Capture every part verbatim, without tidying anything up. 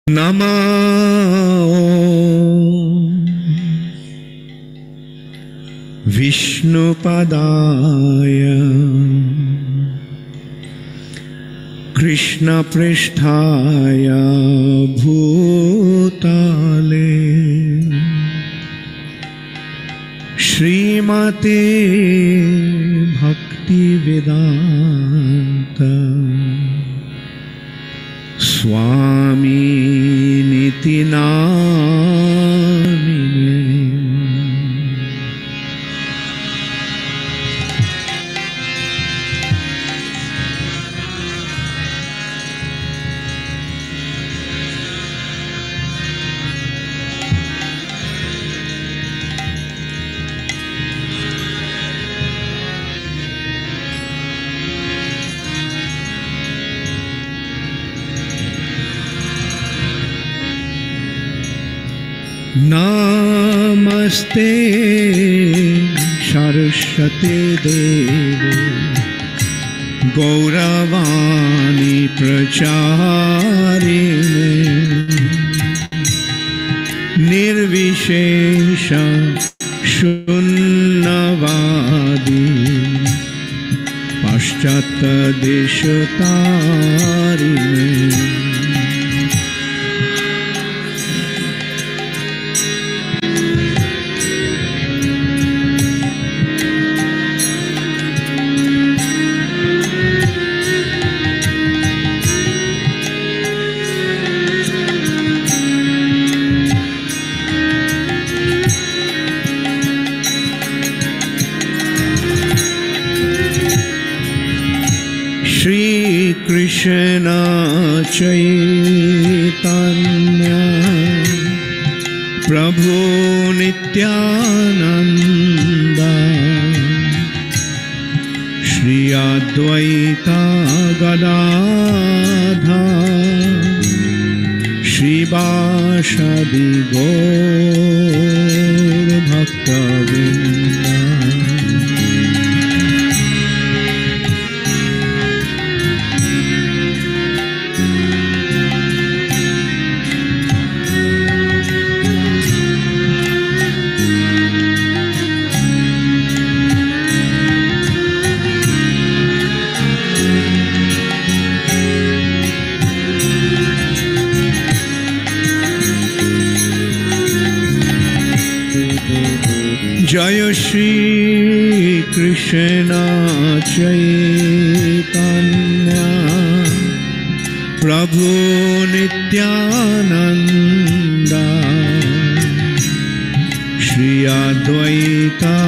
नमो विष्णुपदाय कृष्णपृष्ठाय भूतले श्रीमते भक्तिवेदांत स्वामिनिति नामिने। नमस्ते सरस्वती देवी गौरवाणी प्रचारिणे निर्विशेष शून्यवादी पाश्चात्य देशतारिणे। कृष्ण चैतन्य प्रभु नित्यानंद श्री अद्वैता गदाधर श्रीवासदि गौर भक्तवृंद। जय श्री कृष्ण चैतन्य प्रभु नित्यानंद श्री अद्वैता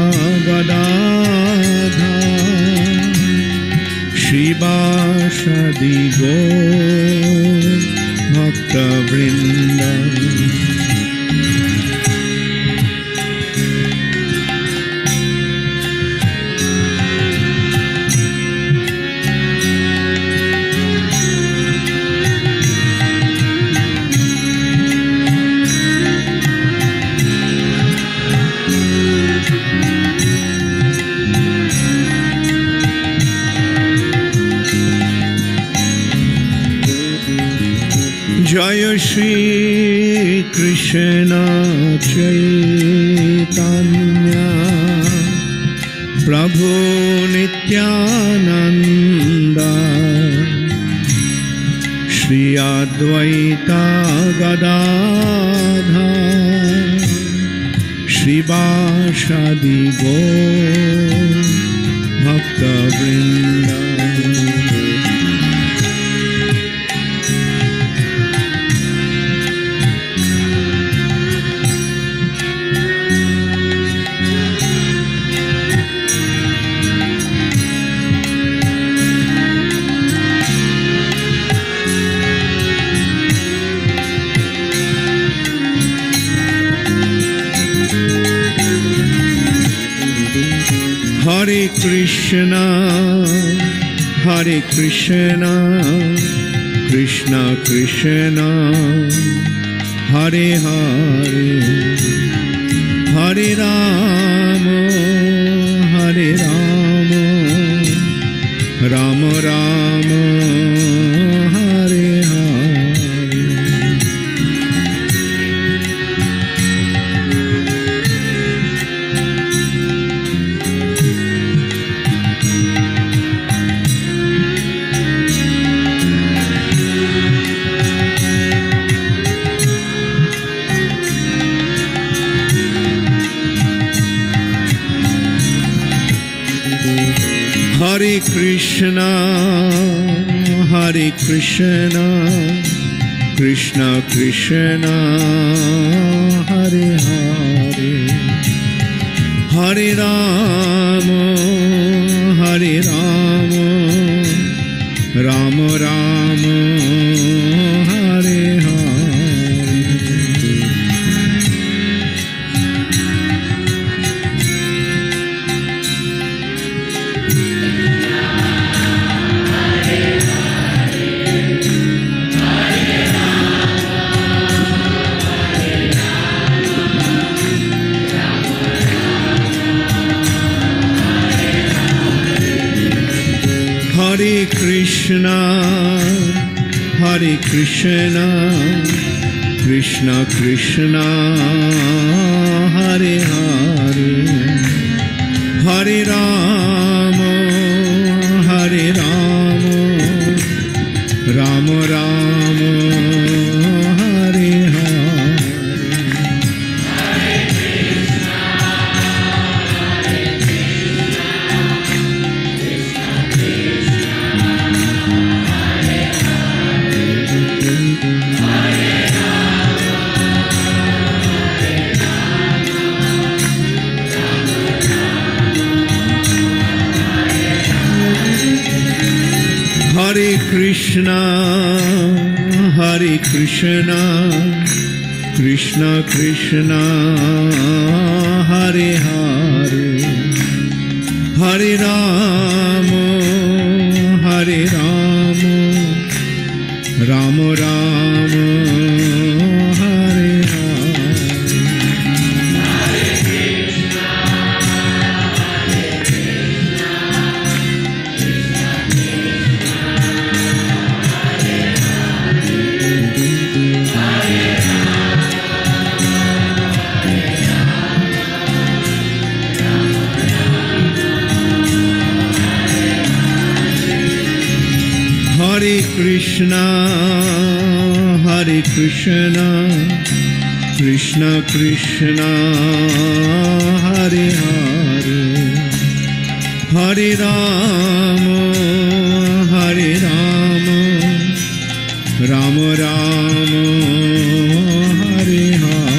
गदाधर श्रीवासदि गौर भक्तवृंद। जय श्री कृष्ण चैतन्य प्रभु नित्यानंद श्री अद्वैता गदाधर श्रीवासदि गौर भक्तवृंद। हरे कृष्णा हरे कृष्णा कृष्णा कृष्णा हरे हरे हरे राम हरे Ram Ram Ram Hare Hare. Krishna, Hare Krishna, Krishna Krishna, Hare Hare, Hare Rama, Hare Rama, Rama Rama, Hare Hare. Hare Krishna, Hare Krishna, Krishna Krishna, Hare Hare, Hare Rama, Hare Rama, Rama Rama, Hare Hare. Hare Krishna, Hare Krishna, Krishna Krishna, Hare Hare, Hare Rama, Hare Rama, Rama Rama, Hare Hare. Hare Krishna, Hare Krishna, Krishna Krishna, Hare Hare, Hare Rama, Hare Rama, Rama Rama, Hare Hare.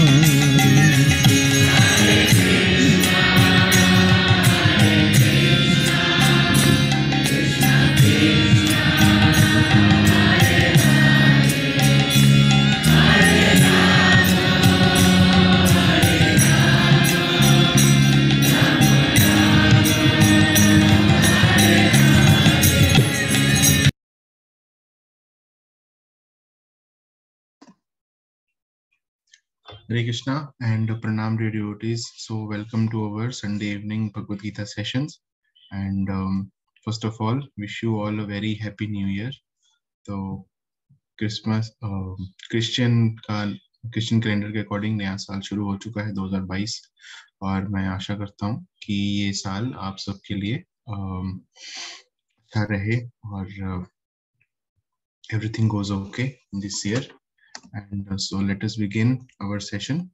Hare Krishna and Pranam dear devotees. So welcome to our Sunday evening Bhagavad Gita sessions. And um, first of all, wish you all a very happy New Year. So Christmas, uh, Christian का Christian calendar के according नया साल शुरू हो चुका है दो हज़ार बाईस और मैं आशा करता हूँ कि ये साल आप सबके लिए अच्छा रहे और everything goes okay this year. And uh, so let us begin our session.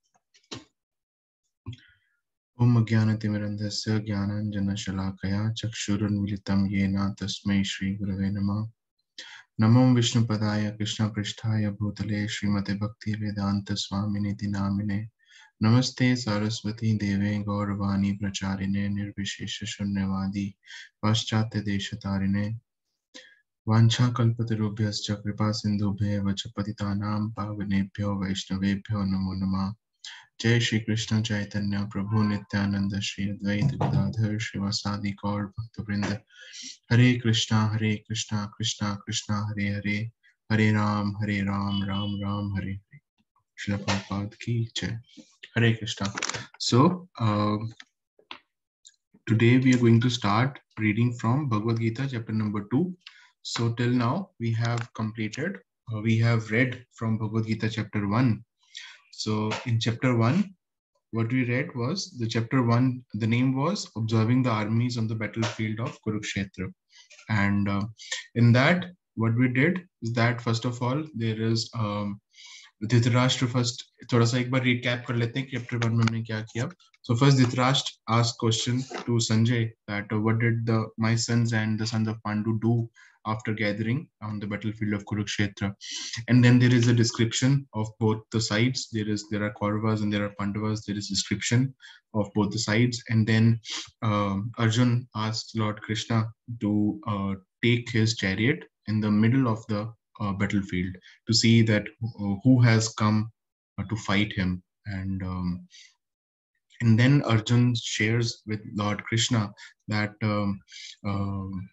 Om Ajnanatimirandhasya Jnananjanashalakaya Chakshurunmilitam Yena Tasmai Shri Gurave Namah. Namam Vishnupadaya Krishna Pristhaya Bhutale Srimate Bhakti Vedanta Swaminiti Namine. Namaste Saraswati Deve Gauravani Pracharine Nirvishesha Shunyavadi Paschatya Deshatarine. Vancha kalpatarubhyascha kripa sindhubhya vacha patitanam pavanebhyo vaishnavebhyo namo namah. Jai Shri Krishna Chaitanya Prabhu Nityananda Shri Advaita Gadadhar Srivasadi Gaur Bhaktavrinda. Hare Krishna Hare Krishna Krishna Krishna Hare Hare Hare Ram Hare Ram Ram Ram Hare Hare. Srila Prabhupada ki jai. Hare Krishna. So uh, today we are going to start reading from Bhagavad Gita chapter number two. So till now we have completed, uh, we have read from Bhagavad Gita chapter one. So in chapter one, what we read was the chapter one, the name was Observing the Armies on the Battlefield of Kurukshetra. And uh, in that, what we did is that first of all, there is um, Dhritarashtra first थोड़ा सा एक बार recap कर लेते हैं chapter one में हमने क्या किया. So first Dhritarashtra asked question to Sanjay that uh, what did the my sons and the sons of Pandu do after gathering on the battlefield of Kurukshetra. And then there is a description of both the sides. There is there are Kauravas and there are Pandavas. There is description of both the sides. And then uh, Arjun asked Lord Krishna to uh, take his chariot in the middle of the uh, battlefield to see that uh, who has come uh, to fight him. And um, and then Arjun shares with Lord Krishna that um, um,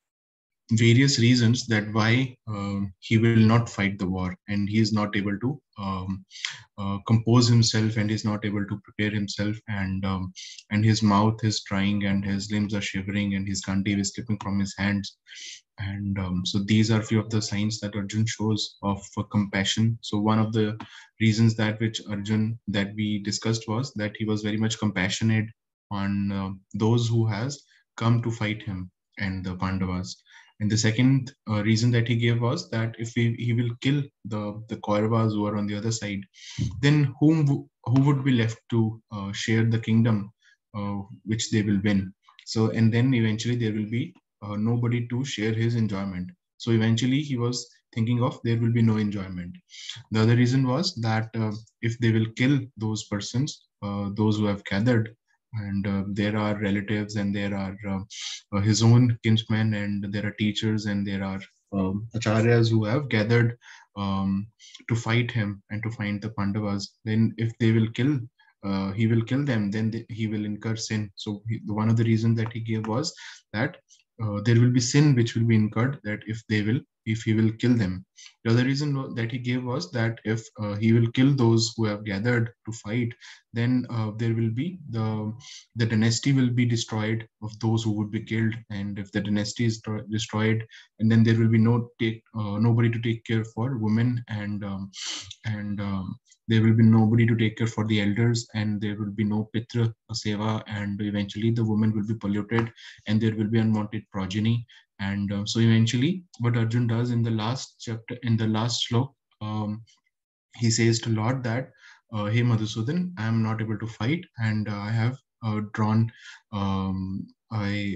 various reasons that why um, he will not fight the war, and he is not able to um, uh, compose himself, and he's not able to prepare himself, and um, and his mouth is drying and his limbs are shivering and his kanti is slipping from his hands. And um, so these are few of the signs that Arjun shows of uh, compassion. So one of the reasons that which Arjun that we discussed was that he was very much compassionate on uh, those who has come to fight him and the Pandavas. And the second uh, reason that he gave was that if he, he will kill the, the Kauravas who are on the other side, then whom who would be left to uh, share the kingdom uh, which they will win. So, and then eventually there will be uh, nobody to share his enjoyment. So eventually he was thinking of there will be no enjoyment. The other reason was that uh, if they will kill those persons, uh, those who have gathered, and uh, there are relatives and there are uh, uh, his own kinsmen and there are teachers and there are um, acharyas who have gathered um, to fight him and to find the Pandavas, then if they will kill uh, he will kill them, then they, he will incur sin. So he, one of the reasons that he gave was that uh, there will be sin which will be incurred, that if they will if he will kill them. The other reason that he gave was that if uh, he will kill those who have gathered to fight, then uh, there will be the the dynasty will be destroyed of those who would be killed. And if the dynasty is destroyed, and then there will be no take uh, nobody to take care for women, and um, and um, there will be nobody to take care for the elders, and there will be no pitra seva, and eventually the woman will be polluted and there will be unwanted progeny. And uh, so eventually what Arjun does in the last chapter, in the last slok, um, he says to Lord that uh, hey Madhusudan, I am not able to fight, and uh, I have uh, drawn um, I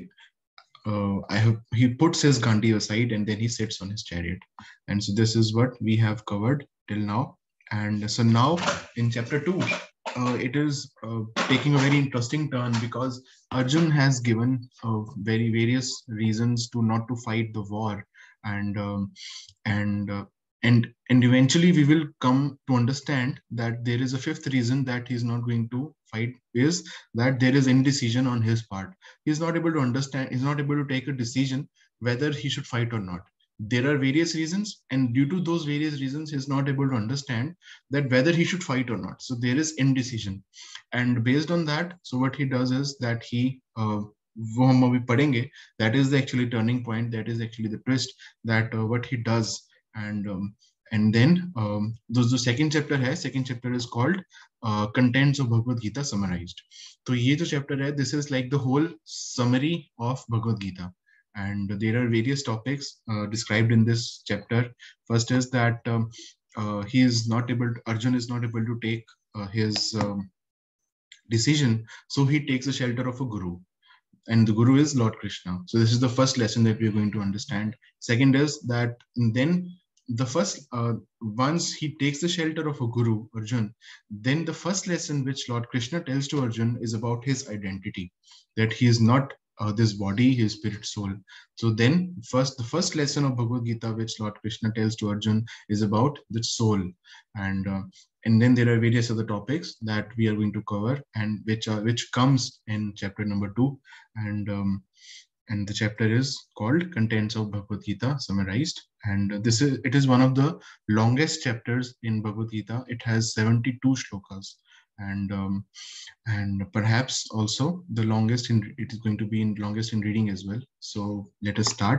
uh, I have he puts his Gandhi aside and then he sits on his chariot. And so this is what we have covered till now. And so now in chapter two, uh, it is uh, taking a very interesting turn, because Arjun has given uh, very various reasons to not to fight the war. And um, and uh, and and eventually we will come to understand that there is a fifth reason that he's not going to fight, is that there is indecision on his part. He's not able to understand, he's not able to take a decision whether he should fight or not. There are various reasons, and due to those various reasons he's not able to understand that whether he should fight or not. So there is indecision, and based on that, so what he does is that he uh, वो हम अभी पढ़ेंगे, that is the actually turning point, that is actually the twist, that uh, what he does. And um, and then um, those the second chapter है, second chapter is called uh, contents of Bhagavad Gita summarized. तो ये जो chapter है, this is like the whole summary of Bhagavad Gita, and there are various topics uh, described in this chapter. First is that um, uh, he is not able to, Arjun is not able to take uh, his um, decision, so he takes the shelter of a guru, and the guru is Lord Krishna. So this is the first lesson that we are going to understand. Second is that then the first uh, once he takes the shelter of a guru, Arjun, then the first lesson which Lord Krishna tells to Arjun is about his identity, that he is not uh, this body, his spirit, soul. So then first the first lesson of Bhagavad Gita which Lord Krishna tells to Arjun is about the soul. And uh, and then there are various other topics that we are going to cover, and which are which comes in chapter number two. And um, and the chapter is called Contents of Bhagavad Gita summarized. And this is it is one of the longest chapters in Bhagavad Gita. It has seventy-two shlokas, and um, and perhaps also the longest in it is going to be in longest in reading as well. So let us start.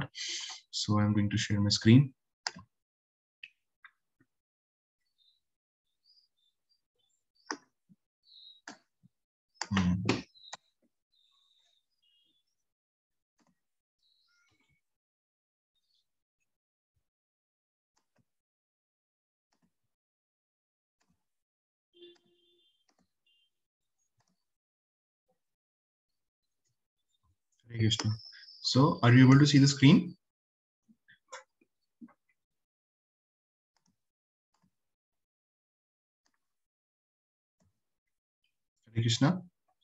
So I'm going to share my screen. Hmm. Hare Krishna. So, are you able to see the screen? Hare Krishna.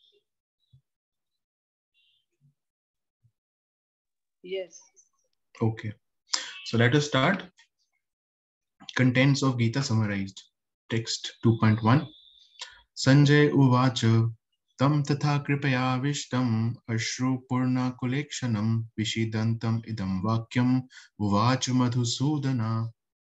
Yes. Okay. So let us start. Contents of Gita summarized. Text two point one. Sanjay uvacha tam tatha kripaya vishtam ashru purna kulekshanam vishidantam idam vakyam uvacha madhusudana.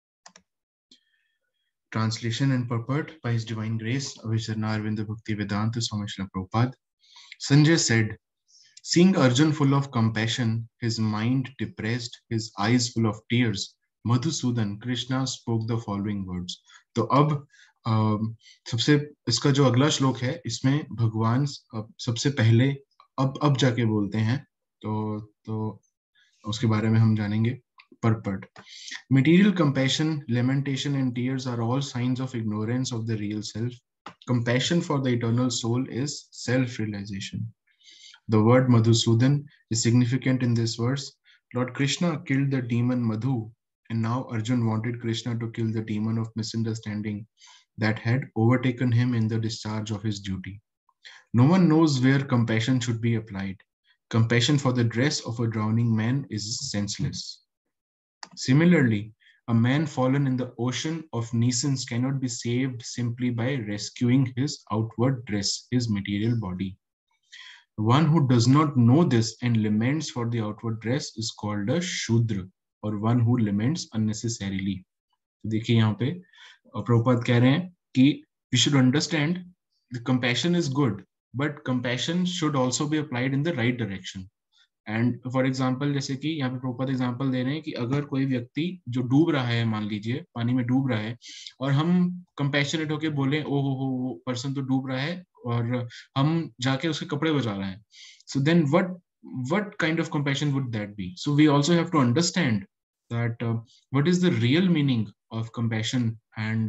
Translation and purport by His Divine Grace, Avicharna Arvinda Bhakti Vedanta Swami Srila Prabhupada. Sanjay said, seeing Arjun full of compassion, his mind depressed, his eyes full of tears, Madhusudan, Krishna spoke the following words. तो अब सबसे इसका जो अगला श्लोक है इसमें भगवान सबसे पहले अब अब जाके बोलते हैं, तो तो उसके बारे में हम जानेंगे. Purport. Material compassion, lamentation and tears are all signs of ignorance of the real self. Compassion for the eternal soul is self-realization. The word Madhusudan is significant in this verse. Lord Krishna killed the demon Madhu, and now Arjun wanted Krishna to kill the demon of misunderstanding that had overtaken him in the discharge of his duty. No one knows where compassion should be applied. Compassion for the dress of a drowning man is senseless. Similarly, a man fallen in the ocean of nescience cannot be saved simply by rescuing his outward dress, his material body. One who does not know this and laments for the outward dress is called a Shudra, or one who laments unnecessarily. देखिए यहाँ पे प्रभुपाद कह रहे हैं कि we should understand the compassion is good, but compassion should also be applied in the right direction. And for example जैसे कि यहाँ पे प्रॉपर एग्जाम्पल दे रहे हैं कि अगर कोई व्यक्ति जो डूब रहा है, मान लीजिए पानी में डूब रहा है, और हम कंपैशनेट होके बोले ओ हो हो वो पर्सन तो डूब रहा है, और हम जाके उसके कपड़े बचा रहे हैं, so then what what kind of compassion would that be? So we also have to understand that what is the real meaning of compassion, and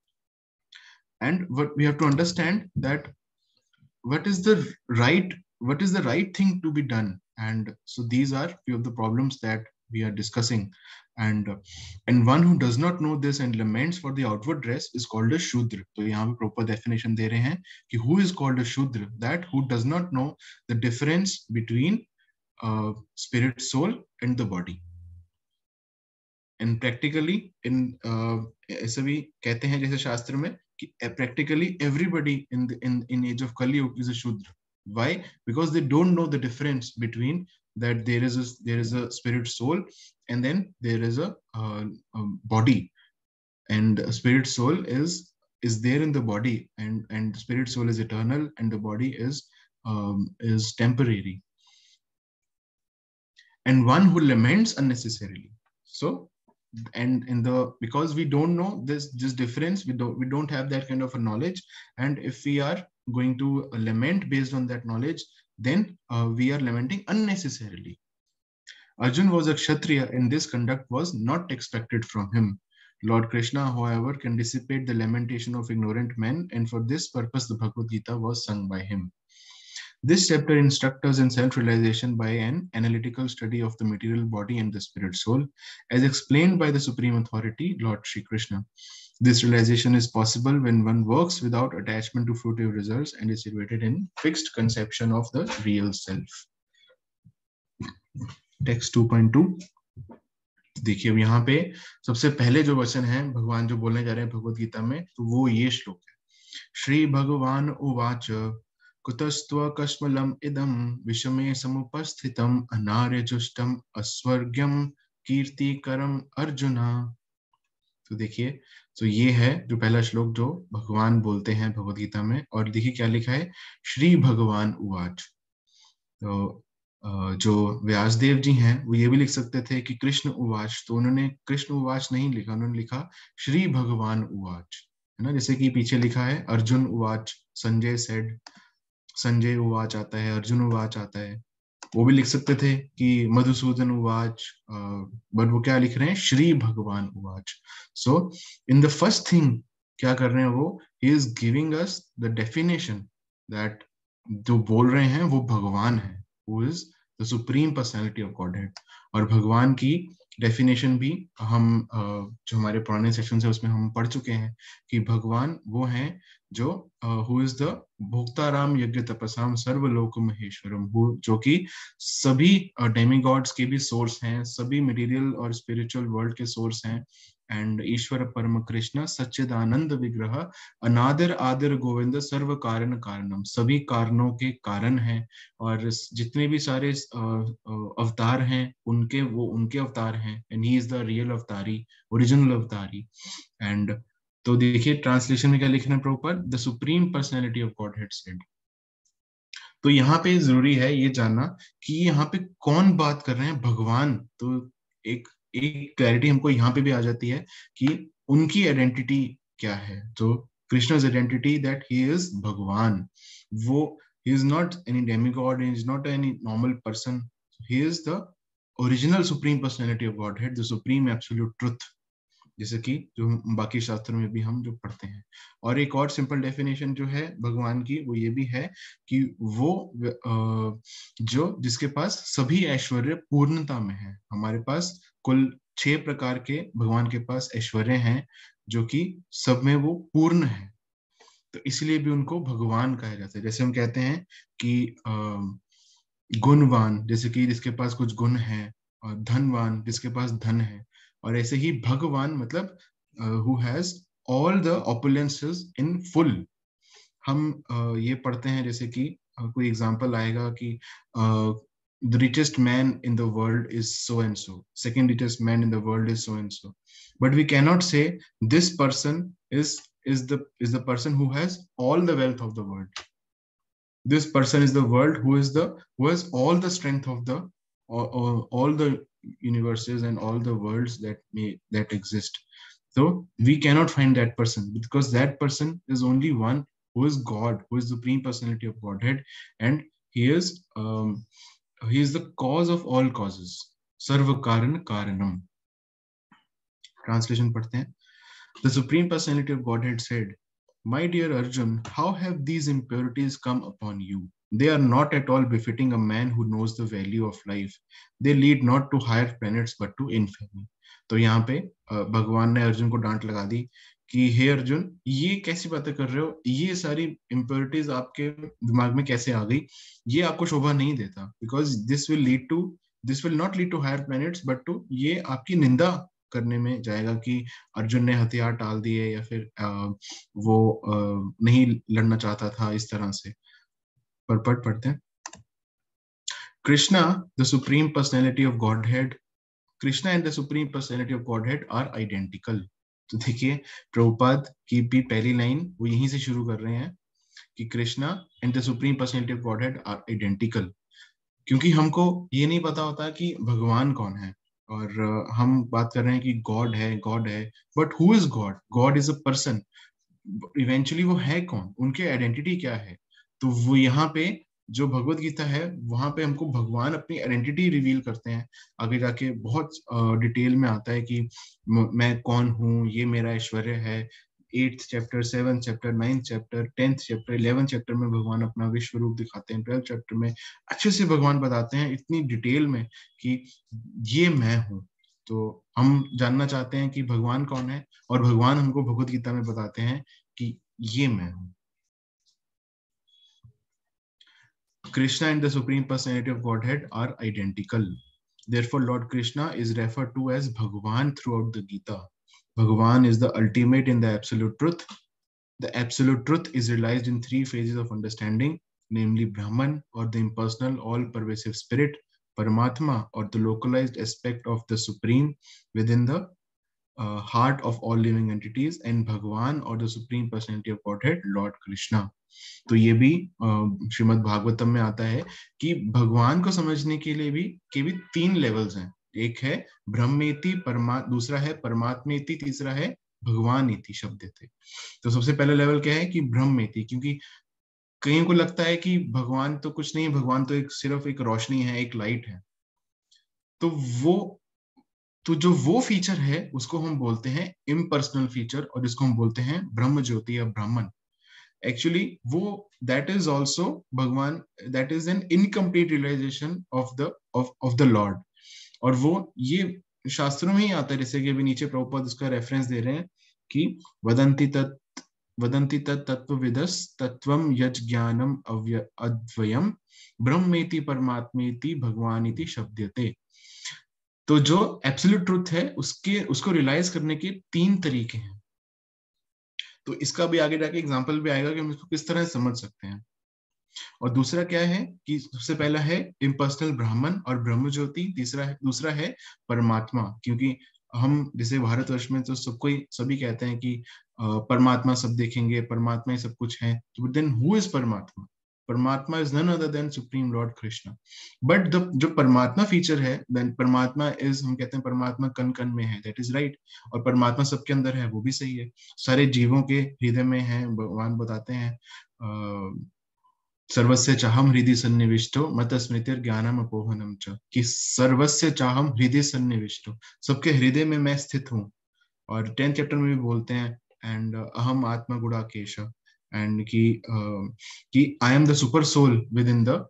and what we have to understand that what is the right what is the right thing to be done. And so these are few of the problems that we are discussing, and uh, and one who does not know this and laments for the outward dress is called a Shudra. So यहाँ पे proper definition दे रहे हैं कि who is called a Shudra? That who does not know the difference between uh, spirit, soul and the body. And practically in uh, ऐसा भी कहते हैं जैसे शास्त्र में कि practically everybody in the in in age of Kali Yuga is a Shudra. Why? Because they don't know the difference between that there is a there is a spirit soul and then there is a, uh, a body, and a spirit soul is is there in the body, and and spirit soul is eternal and the body is um, is temporary. And one who laments unnecessarily. So and in the because we don't know this this difference, we don't we don't have that kind of a knowledge, and if we are going to lament based on that knowledge, then uh, we are lamenting unnecessarily. Arjun was a Kshatriya and this conduct was not expected from him. Lord Krishna, however, can dissipate the lamentation of ignorant men, and for this purpose the Bhagavad Gita was sung by him. This chapter instructs us in self-realization by an analytical study of the material body and the spirit soul, as explained by the Supreme Authority, Lord Shri Krishna. This realization is possible when one works without attachment to fruitive results and is situated in fixed conception of the real self. Text two point two. देखिए यहाँ पे सबसे पहले जो वचन है भगवान जो बोलने जा रहे हैं भगवद गीता में, तो वो ये श्लोक है. श्री भगवान उवाच कुतस्त्व कश्मलम इदम विषमे समुपस्थितम अनार्यजुष्टम अस्वर्ग्यम कीर्तिकरम अर्जुना. तो देखिए, तो ये है जो पहला श्लोक जो भगवान बोलते हैं भगवद गीता में, और देखिए क्या लिखा है, श्री भगवान उवाच. तो जो व्यासदेव जी हैं वो ये भी लिख सकते थे कि कृष्ण उवाच, तो उन्होंने कृष्ण उवाच नहीं लिखा, उन्होंने लिखा श्री भगवान उवाच, है ना. जैसे कि पीछे लिखा है अर्जुन उवाच, संजय सेड, संजय उवाच आता है, अर्जुन उवाच आता है. वो भी लिख सकते थे कि मधुसूदन उवाच, बट वो क्या लिख रहे हैं, श्री भगवान उवाच. So in the first thing क्या कर रहे हैं वो, he is giving us the definition that जो बोल रहे हैं वो भगवान है, who is the supreme personality of Godhead. और भगवान की डेफिनेशन भी हम जो हमारे पुराने सेशन है उसमें हम पढ़ चुके हैं कि भगवान वो हैं जो हु इज द भोक्ताराम यज्ञ तपसाम सर्वलोक महेश्वरम, जो कि सभी डेमीगॉड्स के भी सोर्स हैं, सभी मटेरियल और स्पिरिचुअल वर्ल्ड के सोर्स हैं। एंड ईश्वर परम कृष्ण सच्चिदानंद विग्रह अनादर आदर गोविंद सर्व कारण कारणम, सभी कारणों के कारण हैं। और जितने भी सारे अवतार हैं उनके वो उनके अवतार हैं, and he is the real अवतारी, ओरिजिनल अवतारी। एंड तो देखिए ट्रांसलेशन में क्या लिखना है proper, the supreme personality of Godhead said. तो यहाँ पे जरूरी है ये जानना कि यहाँ पे कौन बात कर रहे हैं, भगवान। तो एक एक क्लैरिटी हमको यहाँ पे भी आ जाती है कि उनकी आइडेंटिटी क्या है। तो Krishna's identity that he is Bhagavan, वो he is not any demigod, he is not any normal person, he is the original supreme personality of Godhead, the supreme absolute truth, जैसे कि जो बाकी शास्त्रों में भी हम जो पढ़ते हैं। और एक और सिंपल डेफिनेशन जो है भगवान की वो ये भी है कि वो जो जिसके पास सभी ऐश्वर्य पूर्णता में है। हमारे पास कुल छह प्रकार के भगवान के पास ऐश्वर्य हैं जो कि सब में वो पूर्ण है, तो इसलिए भी उनको भगवान कहा जाता है। जैसे हम कहते हैं कि गुणवान, जैसे कि जिसके पास कुछ गुण है, और धनवान जिसके पास धन है, और ऐसे ही भगवान मतलब who has all the opulences in full. हम uh, ये पढ़ते हैं जैसे कि uh, कोई एग्जांपल आएगा कि the richest man in the world is so and so, second richest man in the world is so and so, but we can not say this person is is the is the person who has all the wealth of the world. This person is the world who is the who has all the strength of the all, all, all the universes and all the worlds that may that exist. So we cannot find that person because that person is only one who is God, who is the supreme personality of Godhead, and he is um, he is the cause of all causes. Sarva karan karanam. Translation पढ़ते हैं। The Supreme Personality of Godhead said, "My dear Arjun, how have these impurities come upon you? They are not at all befitting a man who knows the value of life. They lead not to higher planets but to infamy." तो यहाँ पे भगवान ने अर्जुन को डांट लगा दी कि हे अर्जुन, ये कैसी बातें कर रहे हो, ये सारी impurities आपके दिमाग में कैसे आ गई, ये आपको शोभा नहीं देता, because this will lead to this will not lead to higher planets but to, ये आपकी निंदा करने में जाएगा कि अर्जुन ने हथियार टाल दिए या फिर आ, वो आ, नहीं लड़ना चाहता था इस तरह से। पर पढ़ पढ़ते हैं। Krishna the supreme personality of Godhead, Krishna and the supreme personality of Godhead are identical. तो देखिए प्रभुपाद की भी पहली लाइन वो यहीं से शुरू कर रहे हैं कि Krishna and the supreme personality of Godhead are identical, क्योंकि हमको ये नहीं पता होता कि भगवान कौन है। और uh, हम बात कर रहे हैं कि गॉड है गॉड है, but who is God? God is a person, eventually वो है कौन, उनके आइडेंटिटी क्या है? तो वो यहाँ पे जो भगवत गीता है वहां पे हमको भगवान अपनी आइडेंटिटी रिवील करते हैं। आगे जाके बहुत डिटेल में आता है कि मैं कौन हूँ, ये मेरा ऐश्वर्य है। Eighth chapter, seven chapter, ninth chapter, tenth chapter, eleventh chapter में भगवान अपना विश्व रूप दिखाते हैं। ट्वेल्थ चैप्टर में अच्छे से भगवान बताते हैं इतनी डिटेल में कि ये मैं हूँ। तो हम जानना चाहते हैं कि भगवान कौन है, और भगवान हमको भगवत गीता में बताते हैं कि ये मैं हूँ। Krishna and the Supreme Personality of Godhead are identical. Therefore, Lord Krishna is referred to as Bhagavan throughout the Gita. Bhagavan is the ultimate in the absolute truth. The absolute truth is realized in three phases of understanding, namely Brahman or the impersonal all-pervasive spirit, Paramatma or the localized aspect of the Supreme within the uh, heart of all living entities, and Bhagavan or the Supreme Personality of Godhead, Lord Krishna. तो ये भी श्रीमद् भागवतम में आता है कि भगवान को समझने के लिए भी के भी तीन लेवल्स हैं। एक है ब्रह्मेति, परमा दूसरा है परमात्मेति, तीसरा है भगवानेति शब्द थे। तो सबसे पहला लेवल क्या है कि ब्रह्मेति, क्योंकि कईयों को लगता है कि भगवान तो कुछ नहीं, भगवान तो एक सिर्फ एक रोशनी है, एक लाइट है। तो वो तो जो वो फीचर है उसको हम बोलते हैं इम्पर्सनल फीचर, और इसको हम बोलते हैं ब्रह्म ज्योति या ब्राह्मण। एक्चुअली वो that is also Bhagavan, that is an incomplete realisation of the of of the lord. और वो ये शास्त्रों में ही आता है, जैसे कि अभी नीचे प्रभुपाद उसका रेफरेंस दे रहे हैं कि वदंती तत् वदंती तत् तत्वविदस् तत्वम यज ज्ञानम अव्य अद्वयम ब्रह्मेति परमात्मेति भगवानिति शब्दते। तो जो एब्सोल्यूट ट्रुथ है उसके उसको रियलाइज करने के तीन तरीके हैं। तो इसका भी आगे जाके एग्जांपल भी आएगा कि हम इसको किस तरह से समझ सकते हैं। और दूसरा क्या है कि सबसे पहला है इम्पर्सनल ब्राह्मण और ब्रह्म ज्योति, तीसरा है दूसरा है परमात्मा। क्योंकि हम जैसे भारतवर्ष में तो सबको सभी कहते हैं कि परमात्मा सब देखेंगे, परमात्मा ही सब कुछ है। तो then who is Paramatma? Paramatma is none other than supreme lord Krishna. But the जो परमात्मा फीचर है, देन परमात्मा इज, हम कहते हैं परमात्मा कण कण में है, दैट इज राइट। और परमात्मा सबके अंदर है, वो भी सही है, सारे जीवों के हृदय में है। भगवान बताते हैं सर्वस्य चाहम हृदय सन्निविष्टो मत स्मृतिर ज्ञानम अपोहनम च, कि सर्वस्य चाहम हृदय सन्निविष्टो, सबके हृदय में मैं स्थित हूँ। और टेंथ चैप्टर में भी बोलते हैं एंड अहम आत्मा गुणाकेश, एंड कि कि I am the super soul within the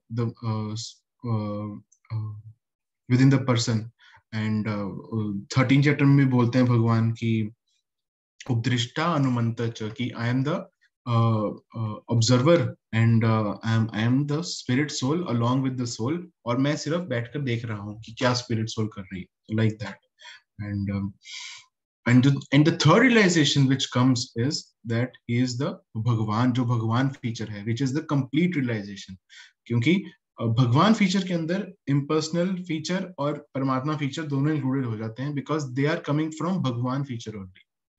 within the person. And thirteen chapter में भी बोलते हैं भगवान की उपदृष्टा अनुमंत च, कि I am the observer and I am the spirit soul along with the soul, और मैं सिर्फ बैठकर देख रहा हूँ कि क्या स्पिरिट सोल कर रही है, like that. And and the, and the third realization which comes is that he is the भगवान, जो भगवान फीचर है, which is the complete realization। क्योंकि भगवान फीचर के अंदर इम्पर्सनल फीचर और परमात्मा फीचर दोनों इंक्लूडेड हो जाते हैं, because they are coming from Bhagavan feature only.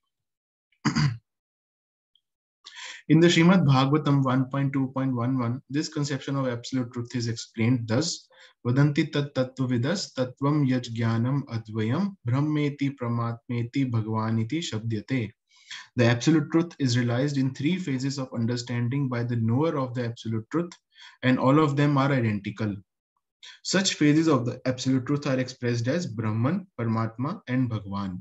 In the Srimad Bhagavatam one point two point eleven, this conception of absolute truth is explained thus: Vadanti tat tattvavidas tattvam yaj jnanam advayam brahmeti pramatmeti bhagvaniti shabdyate. The absolute truth is realized in three phases of understanding by the knower of the absolute truth, and all of them are identical. Such phases of the absolute truth are expressed as Brahman, Paramatma, and Bhagwan.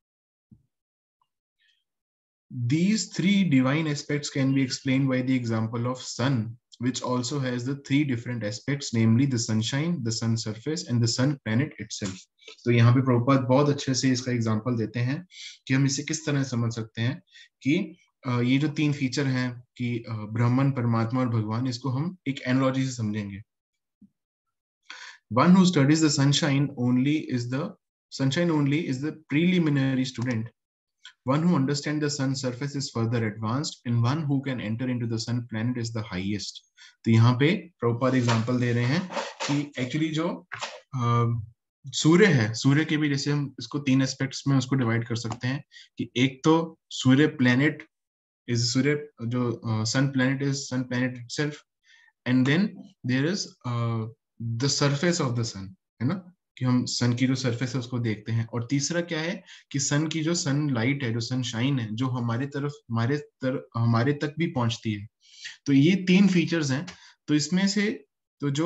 These three divine aspects can be explained by the example of sun, which also has the three different aspects, namely the sunshine, the sun surface, and the sun planet itself. तो यहाँ पे प्रभुपाद बहुत अच्छे से इसका example देते हैं कि हम इसे किस तरह समझ सकते हैं कि ये जो तीन फीचर हैं कि ब्रह्मन, परमात्मा और भगवान, इसको हम एक एनालॉजी से समझेंगे। One who studies the sunshine only is the sunshine only is the preliminary student. One who understands the sun surface is further advanced, and one who can enter into the sun planet is the highest. तो यहाँ पे Prabhupada example दे रहे हैं कि actually जो सूर्य है, सूर्य के भी जैसे हम इसको तीन एस्पेक्ट्स में उसको डिवाइड कर सकते हैं कि एक तो सूर्य प्लेनेट इज सूर्य जो sun planet is sun planet itself, and then there is the surface of the sun, है ना, कि हम सन की जो सरफेस है उसको देखते हैं। और तीसरा क्या है कि सन की जो सन लाइट है, जो सनशाइन है, जो हमारे तरफ हमारे तरफ हमारे तक भी पहुंचती है। तो ये तीन फीचर्स हैं। तो इसमें से तो जो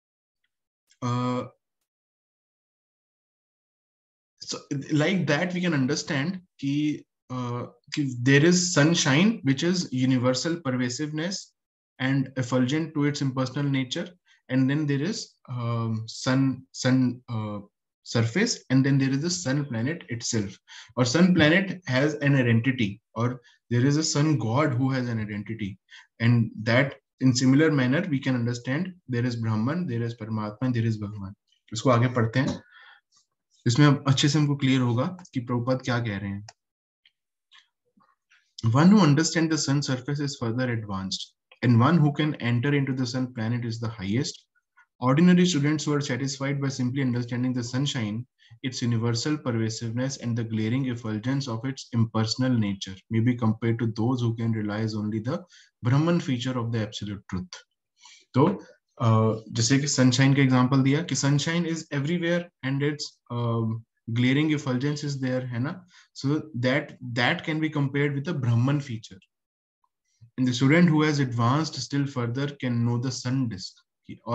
like that we can understand कि there is sunshine which is universal pervasiveness and effulgent to its impersonal nature, and then there is um, sun sun uh, surface, and then there is the sun planet itself. Or sun planet has an identity, or there is a sun god who has an identity, and that in similar manner we can understand there is Brahman, there is Paramatma, and there is Bhagwan. इसको आगे पढ़ते हैं, इसमें अब अच्छे से हमको clear होगा कि प्रभुपाद क्या कह रहे हैं। One who understands the sun surface is further advanced, and one who can enter into the sun planet is the highest. Ordinary students who are satisfied by simply understanding the sunshine, its universal pervasiveness, and the glaring effulgence of its impersonal nature may be compared to those who can realize only the Brahman feature of the absolute truth. तो जैसे कि sunshine का example दिया कि sunshine is everywhere and its uh, glaring effulgence is there, है ना, so that that can be compared with the Brahman feature. And the student who has advanced still further can know the sun disk, और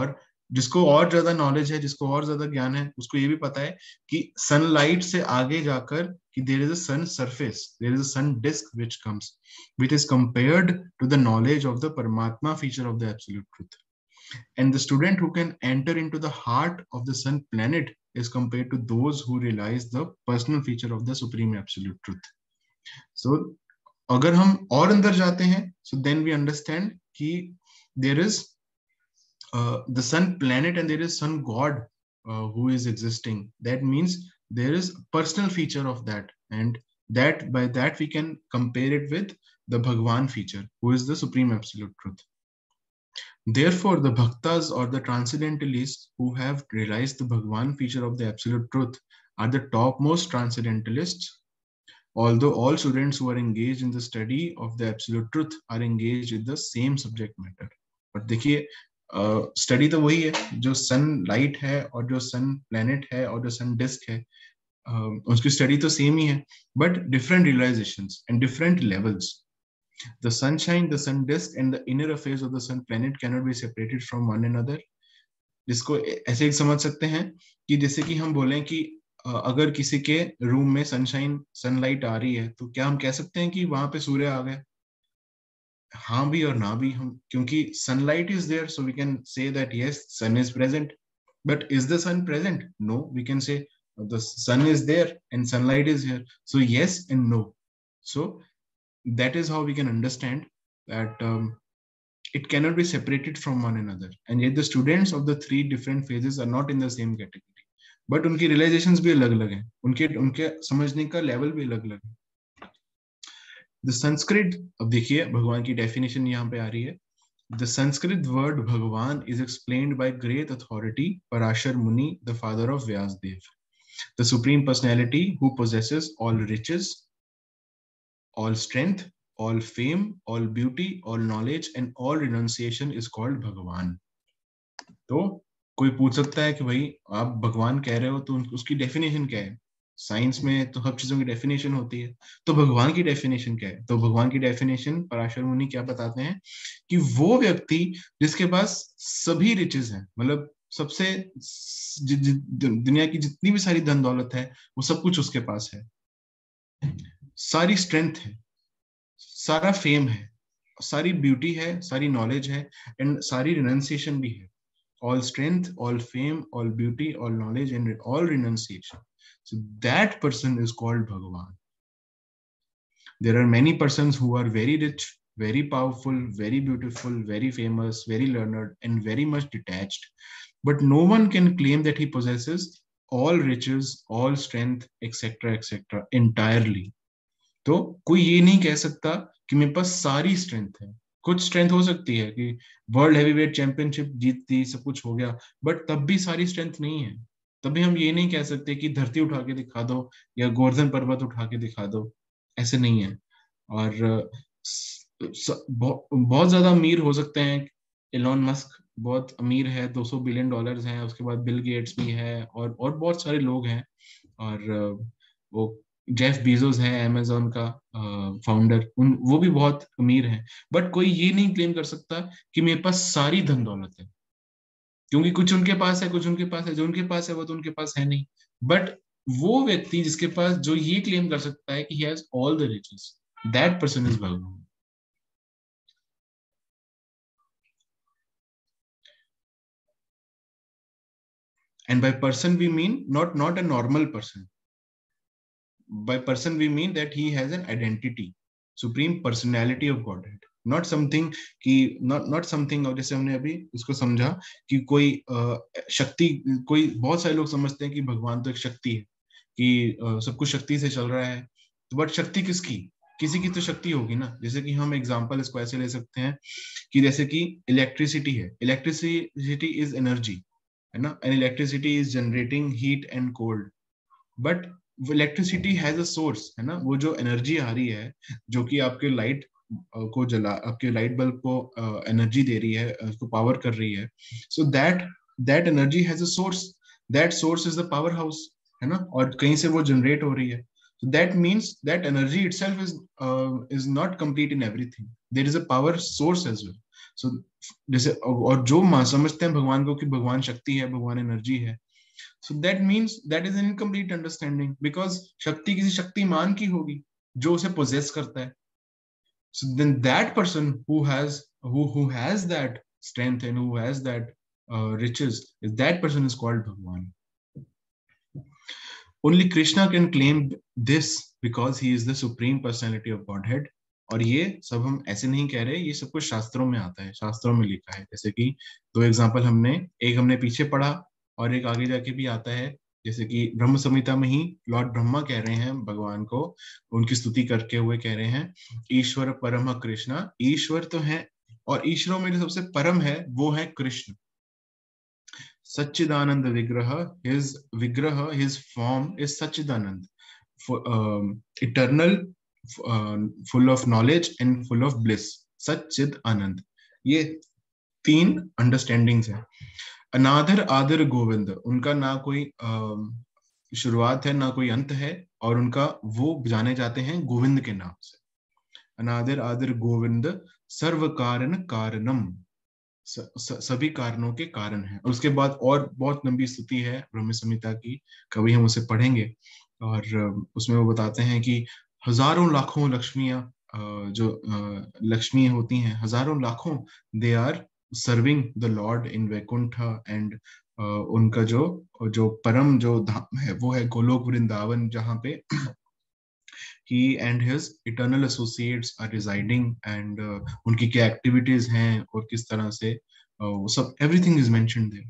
जिसको और ज्यादा knowledge है, जिसको और ज्यादा ज्ञान है, उसको ये भी पता है कि सनलाइट से आगे जाकर कि there is a sun surface, there is a sun disc which comes which is compared to the knowledge of the Paramatma feature of the absolute truth. And the student who can enter into the heart of the sun planet is compared to those who realize the personal feature of the supreme absolute truth. So अगर हम और अंदर जाते हैं, so then we understand कि there is uh, the sun planet and there is sun god uh, who is existing. That means there is a personal feature of that, and that by that we can compare it with the Bhagwan feature, who is the supreme absolute truth. Therefore, the bhaktas or the transcendentalists who have realized the Bhagwan feature of the absolute truth are the topmost transcendentalists. Although all students who are engaged in the study of the absolute truth are engaged with the same subject matter. But देखिए, study तो वही है, जो sun light है और जो सन planet है और जो सन डिस्क है, uh, उसकी स्टडी तो सेम ही है, but different realisations and different levels. The sunshine, the sun disk, and the inner affairs of the sun planet cannot be separated from one another. जिसको ऐसे ही समझ सकते हैं कि जैसे कि हम बोलें कि अगर किसी के रूम में सनशाइन सनलाइट आ रही है, तो क्या हम कह सकते हैं कि वहां पे सूर्य आ गया? हाँ भी और ना भी. हम क्योंकि sunlight is there, so we can say that yes sun is present. But is the sun present? No, we can say the sun is there and sunlight is here. So yes and no. So that is how we can understand that um, it cannot be separated from one another, and yet the students of the three different phases are not in the same category, but उनकी realizations भी अलग अलग हैं, उनके उनके समझने का level भी अलग अलग है. The Sanskrit, अब देखिए भगवान की डेफिनेशन यहाँ पे आ रही है. The Sanskrit word Bhagwan is explained by great authority Parashar Muni, the father of Vyasdev. The supreme personality who possesses all riches, all strength, all fame, all beauty, all knowledge, and all renunciation is called Bhagwan. तो कोई पूछ सकता है कि भाई आप भगवान कह रहे हो, तो उसकी डेफिनेशन क्या है? साइंस में तो हर चीजों की डेफिनेशन होती है, तो भगवान की डेफिनेशन क्या है? तो भगवान की डेफिनेशन पराशर मुनि क्या बताते हैं कि वो व्यक्ति जिसके पास सभी रिचेस हैं, मतलब सबसे ज, ज, दुनिया की जितनी भी सारी धन दौलत है वो सब कुछ उसके पास है, सारी स्ट्रेंथ है, सारा फेम है, सारी ब्यूटी है, सारी नॉलेज है, एंड सारी रिनंसिएशन भी है. All strength, all fame, all beauty, all knowledge, and all renunciation. So that person is called Bhagavan. There are many persons who are very rich, very powerful, very beautiful, very famous, very learned, and very much detached. But no one can claim that he possesses all riches, all strength, et cetera, et cetera entirely. तो कोई ये नहीं कह सकता कि मेरे पास सारी strength है. कुछ स्ट्रेंथ हो सकती है कि वर्ल्ड हैवीवेट चैंपियनशिप जीतती, सब कुछ हो गया, बट तब भी सारी स्ट्रेंथ नहीं है. तभी हम ये नहीं कह सकते कि धरती उठा के दिखा दो या गोवर्धन पर्वत उठा के दिखा दो, ऐसे नहीं है. और बहुत ज्यादा अमीर हो सकते हैं. एलोन मस्क बहुत अमीर है, दो सौ बिलियन डॉलर्स हैं. उसके बाद बिल गेट्स भी है और और बहुत सारे लोग हैं. और वो जेफ बीजोस है अमेज़न का फाउंडर, उन वो भी बहुत अमीर हैं. बट कोई ये नहीं क्लेम कर सकता कि मेरे पास सारी धन दौलत है, क्योंकि कुछ उनके पास है, कुछ उनके पास है. जो उनके पास है वो तो उनके पास है नहीं. बट वो व्यक्ति जिसके पास, जो ये क्लेम कर सकता है कि he has all the riches, that person is Bhagavan. And by person we mean not not a normal person. By person we mean that he has an identity, supreme personality of Godhead, not something कि not not something. और जैसे हमने अभी इसको समझा कि कोई शक्ति, कोई बहुत सारे लोग समझते हैं कि भगवान तो एक शक्ति है, कि सब कुछ शक्ति से चल रहा है. तो बट शक्ति किसकी? किसी की तो शक्ति होगी ना. जैसे कि हम एग्जांपल इसको ऐसे ले सकते हैं कि जैसे कि इलेक्ट्रिसिटी है. इलेक्ट्रिसिटी इज एनर्जी, है ना. And electricity is generating heat and cold. But electricity has a source, है ना. वो जो एनर्जी आ रही है, जो कि आपके लाइट को जला, आपके लाइट बल्ब को एनर्जी दे रही है, उसको पावर कर रही है. So that that energy has a source. That source is the powerhouse, है ना. और कहीं से वो जनरेट हो रही है. So that means that energy itself is uh, is not complete in everything. There is a power source as well. So जैसे और जो मान समझते हैं भगवान को कि भगवान शक्ति है, भगवान एनर्जी है, so that means that is an incomplete understanding, because शक्ति किसी शक्तिमान की होगी जो उसे possess करता है. So then that person who has who who has that strength and who has that uh, riches, that person is called Bhagwan. Only Krishna can claim this because he is the supreme personality of Godhead. और ये सब हम ऐसे नहीं कह रहे, ये सब कुछ शास्त्रों में आता है, शास्त्रों में लिखा है. जैसे कि दो एग्जांपल हमने एक हमने पीछे पढ़ा और एक आगे जाके भी आता है. जैसे कि ब्रह्म संहिता में ही लॉर्ड ब्रह्मा कह रहे हैं भगवान को, उनकी स्तुति करके हुए कह रहे हैं, ईश्वर परम कृष्ण. ईश्वर तो है और ईश्वरों में जो सबसे परम है वो है कृष्ण. सच्चिदानंद विग्रह, his vigraha, his form is Sachidanand, um, eternal, uh, full of knowledge and full of bliss. Sachid Anand. ये तीन अंडरस्टैंडिंग्स हैं. अनादर आदर गोविंद, उनका ना कोई शुरुआत है ना कोई अंत है, और उनका वो जाने जाते हैं गोविंद के नाम से. अनादर आदर गोविंद सर्व कारण कारणम, स, स, सभी कारणों के कारण है. और उसके बाद और बहुत लंबी स्तुति है ब्रह्म संहिता की, कभी हम उसे पढ़ेंगे. और उसमें वो बताते हैं कि हजारों लाखों लक्ष्मियां, जो लक्ष्मी होती हैं, हजारों लाखों, they are serving the lord in Vaikuntha. And उनका जो जो परम जो धाम है वो है गोलोक वृंदावन, जहाँ पे he and his eternal associates are residing, and uh, उनकी क्या activities हैं और किस तरह से वो uh, सब everything is mentioned there.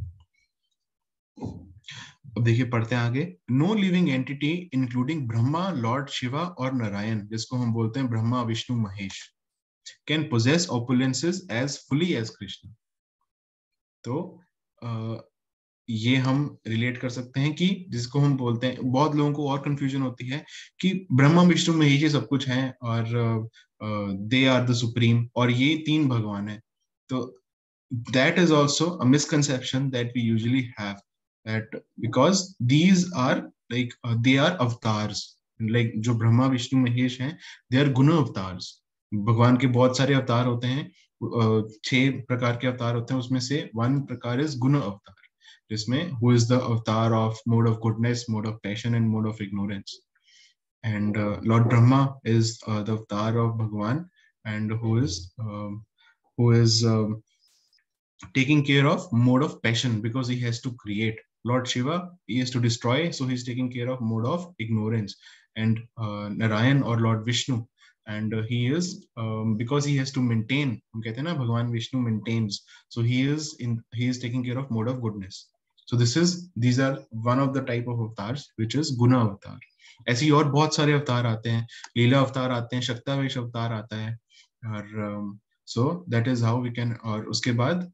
अब देखिए पढ़ते हैं आगे. No living entity including Brahma, lord Shiva और नारायण, जिसको हम बोलते हैं Brahma Vishnu Mahesh, can possess opulences as fully as Krishna. तो uh, ये हम रिलेट कर सकते हैं कि जिसको हम बोलते हैं, बहुत लोगों को और कंफ्यूजन होती है कि ब्रह्मा विष्णु महेश ये सब कुछ हैं और दे आर द सुप्रीम, और ये तीन भगवान है. तो that is also a misconception that we usually have, that because these are like they are avatars. Like जो ब्रह्मा विष्णु महेश हैं, दे आर गुण अवतार्स. भगवान के बहुत सारे अवतार होते हैं, छह प्रकार के अवतार होते हैं, उसमें से वन प्रकार इज गुण अवतार, जिसमें who is the avatar of mode of goodness, mode of passion and mode of ignorance. And uh, Lord Brahma is uh, the avatar of Bhagwan, and who is um, who is um, taking care of mode of passion, because he has to create. Lord Shiva, he has to destroy, so he's taking care of mode of ignorance. And uh, Narayan or Lord Vishnu, and uh, he is um, because he has to maintain, हम कहते हैं ना भगवान Vishnu maintains, so he is in he is taking care of mode of goodness. So this is these are one of the type of avatars which is guna avatar. ऐसे ही और बहुत सारे अवतार आते हैं, लीला अवतार आते हैं, शक्तावेश अवतार आता है, और so that is how we can. और उसके बाद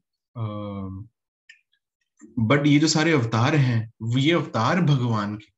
बट uh, ये जो सारे अवतार हैं ये अवतार भगवान के,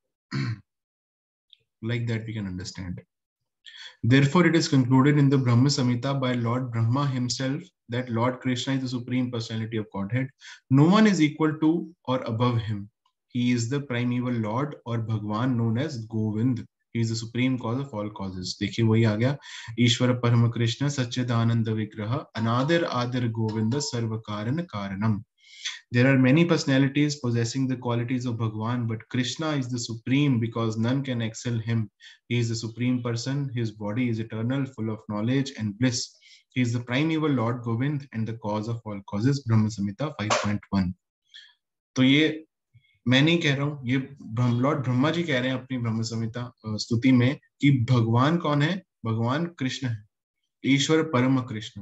like that we can understand. Therefore, it is concluded in the Brahma Samhita by Lord Brahma himself that Lord Krishna is the supreme personality of Godhead. No one is equal to or above him. He is the primeval Lord or Bhagwan known as Govind. He is the supreme cause of all causes. देखिए वही आ गया, ईश्वर परम कृष्ण सच्चिदानंद विग्रह अनादिर आदिर गोविंद सर्व कारण कारणम. There are many personalities possessing the qualities of Bhagwan, but Krishna is the supreme because none can excel him. He is the supreme person. His body is eternal, full of knowledge and bliss. He is the primeval Lord Govind and the cause of all causes. Brahma Samhita five point one. तो ये मैं नहीं कह रहा हूँ, ये Lord Brahma ji कह रहे हैं अपनी ब्रह्म संहिता स्तुति में कि भगवान कौन है? भगवान कृष्ण है, ईश्वर परम Krishna.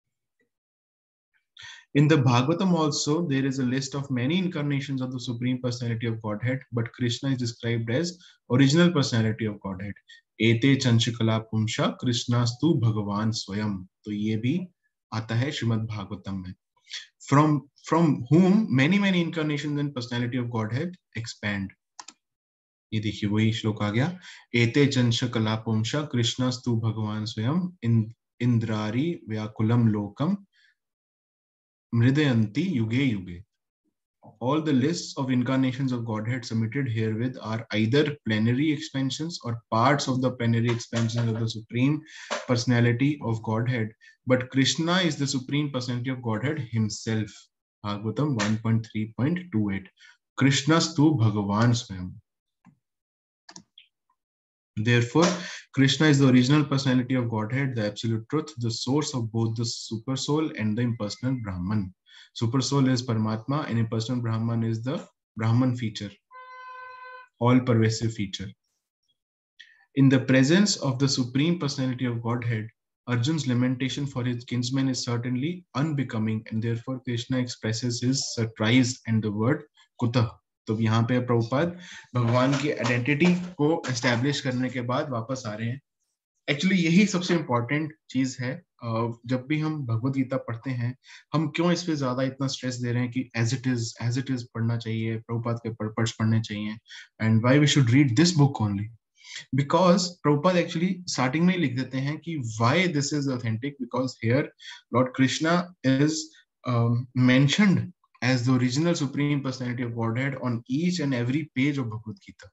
In the Bhagavatam also, there is a list of many incarnations of the Supreme Personality of Godhead, but Krishna is described as original personality of Godhead. Ete chanchakala pumsha Krishnastu Bhagavan Swayam. तो ये भी आता है श्रीमद् भागवतम में. From from whom many many incarnations and personality of Godhead expand. ये देखिए वही श्लोक आ गया. एते चंचकला पुंसा कृष्णस्तु भगवान स्वयं इंद्रारी व्याकुलम लोकम मृदयंती युगे युगे. all the lists of incarnations of Godhead submitted herewith are either plenary expansions or parts of the plenary expansions of the Supreme Personality of Godhead. But Krishna is the Supreme Personality of Godhead himself. Bhagavatam one point three point two eight. Krishnastu Bhagavan Swayam. Therefore, Krishna is the original personality of Godhead, the absolute truth, the source of both the super soul and the impersonal Brahman. Super soul is Paramatma and impersonal Brahman is the Brahman feature, all pervasive feature. In the presence of the supreme personality of Godhead, Arjun's lamentation for his kinsman is certainly unbecoming, and therefore Krishna expresses his surprise and the word Kutah. तो यहाँ पे प्रभुपाद भगवान की identity को establish करने के बाद वापस आ रहे हैं. एक्चुअली यही सबसे इंपॉर्टेंट चीज है. जब भी हम भगवत गीता पढ़ते हैं, हम क्यों इस पे ज्यादा इतना स्ट्रेस दे रहे हैं कि as it is as it is पढ़ना चाहिए, प्रभुपाद के पर्पस पढ़ने चाहिए, and why we should read this book only. Because Prabhupada actually starting में ही लिख देते हैं कि why this is authentic, because here lord Krishna is mentioned as the original supreme personality of Godhead on each and every page of Bhagavad Gita.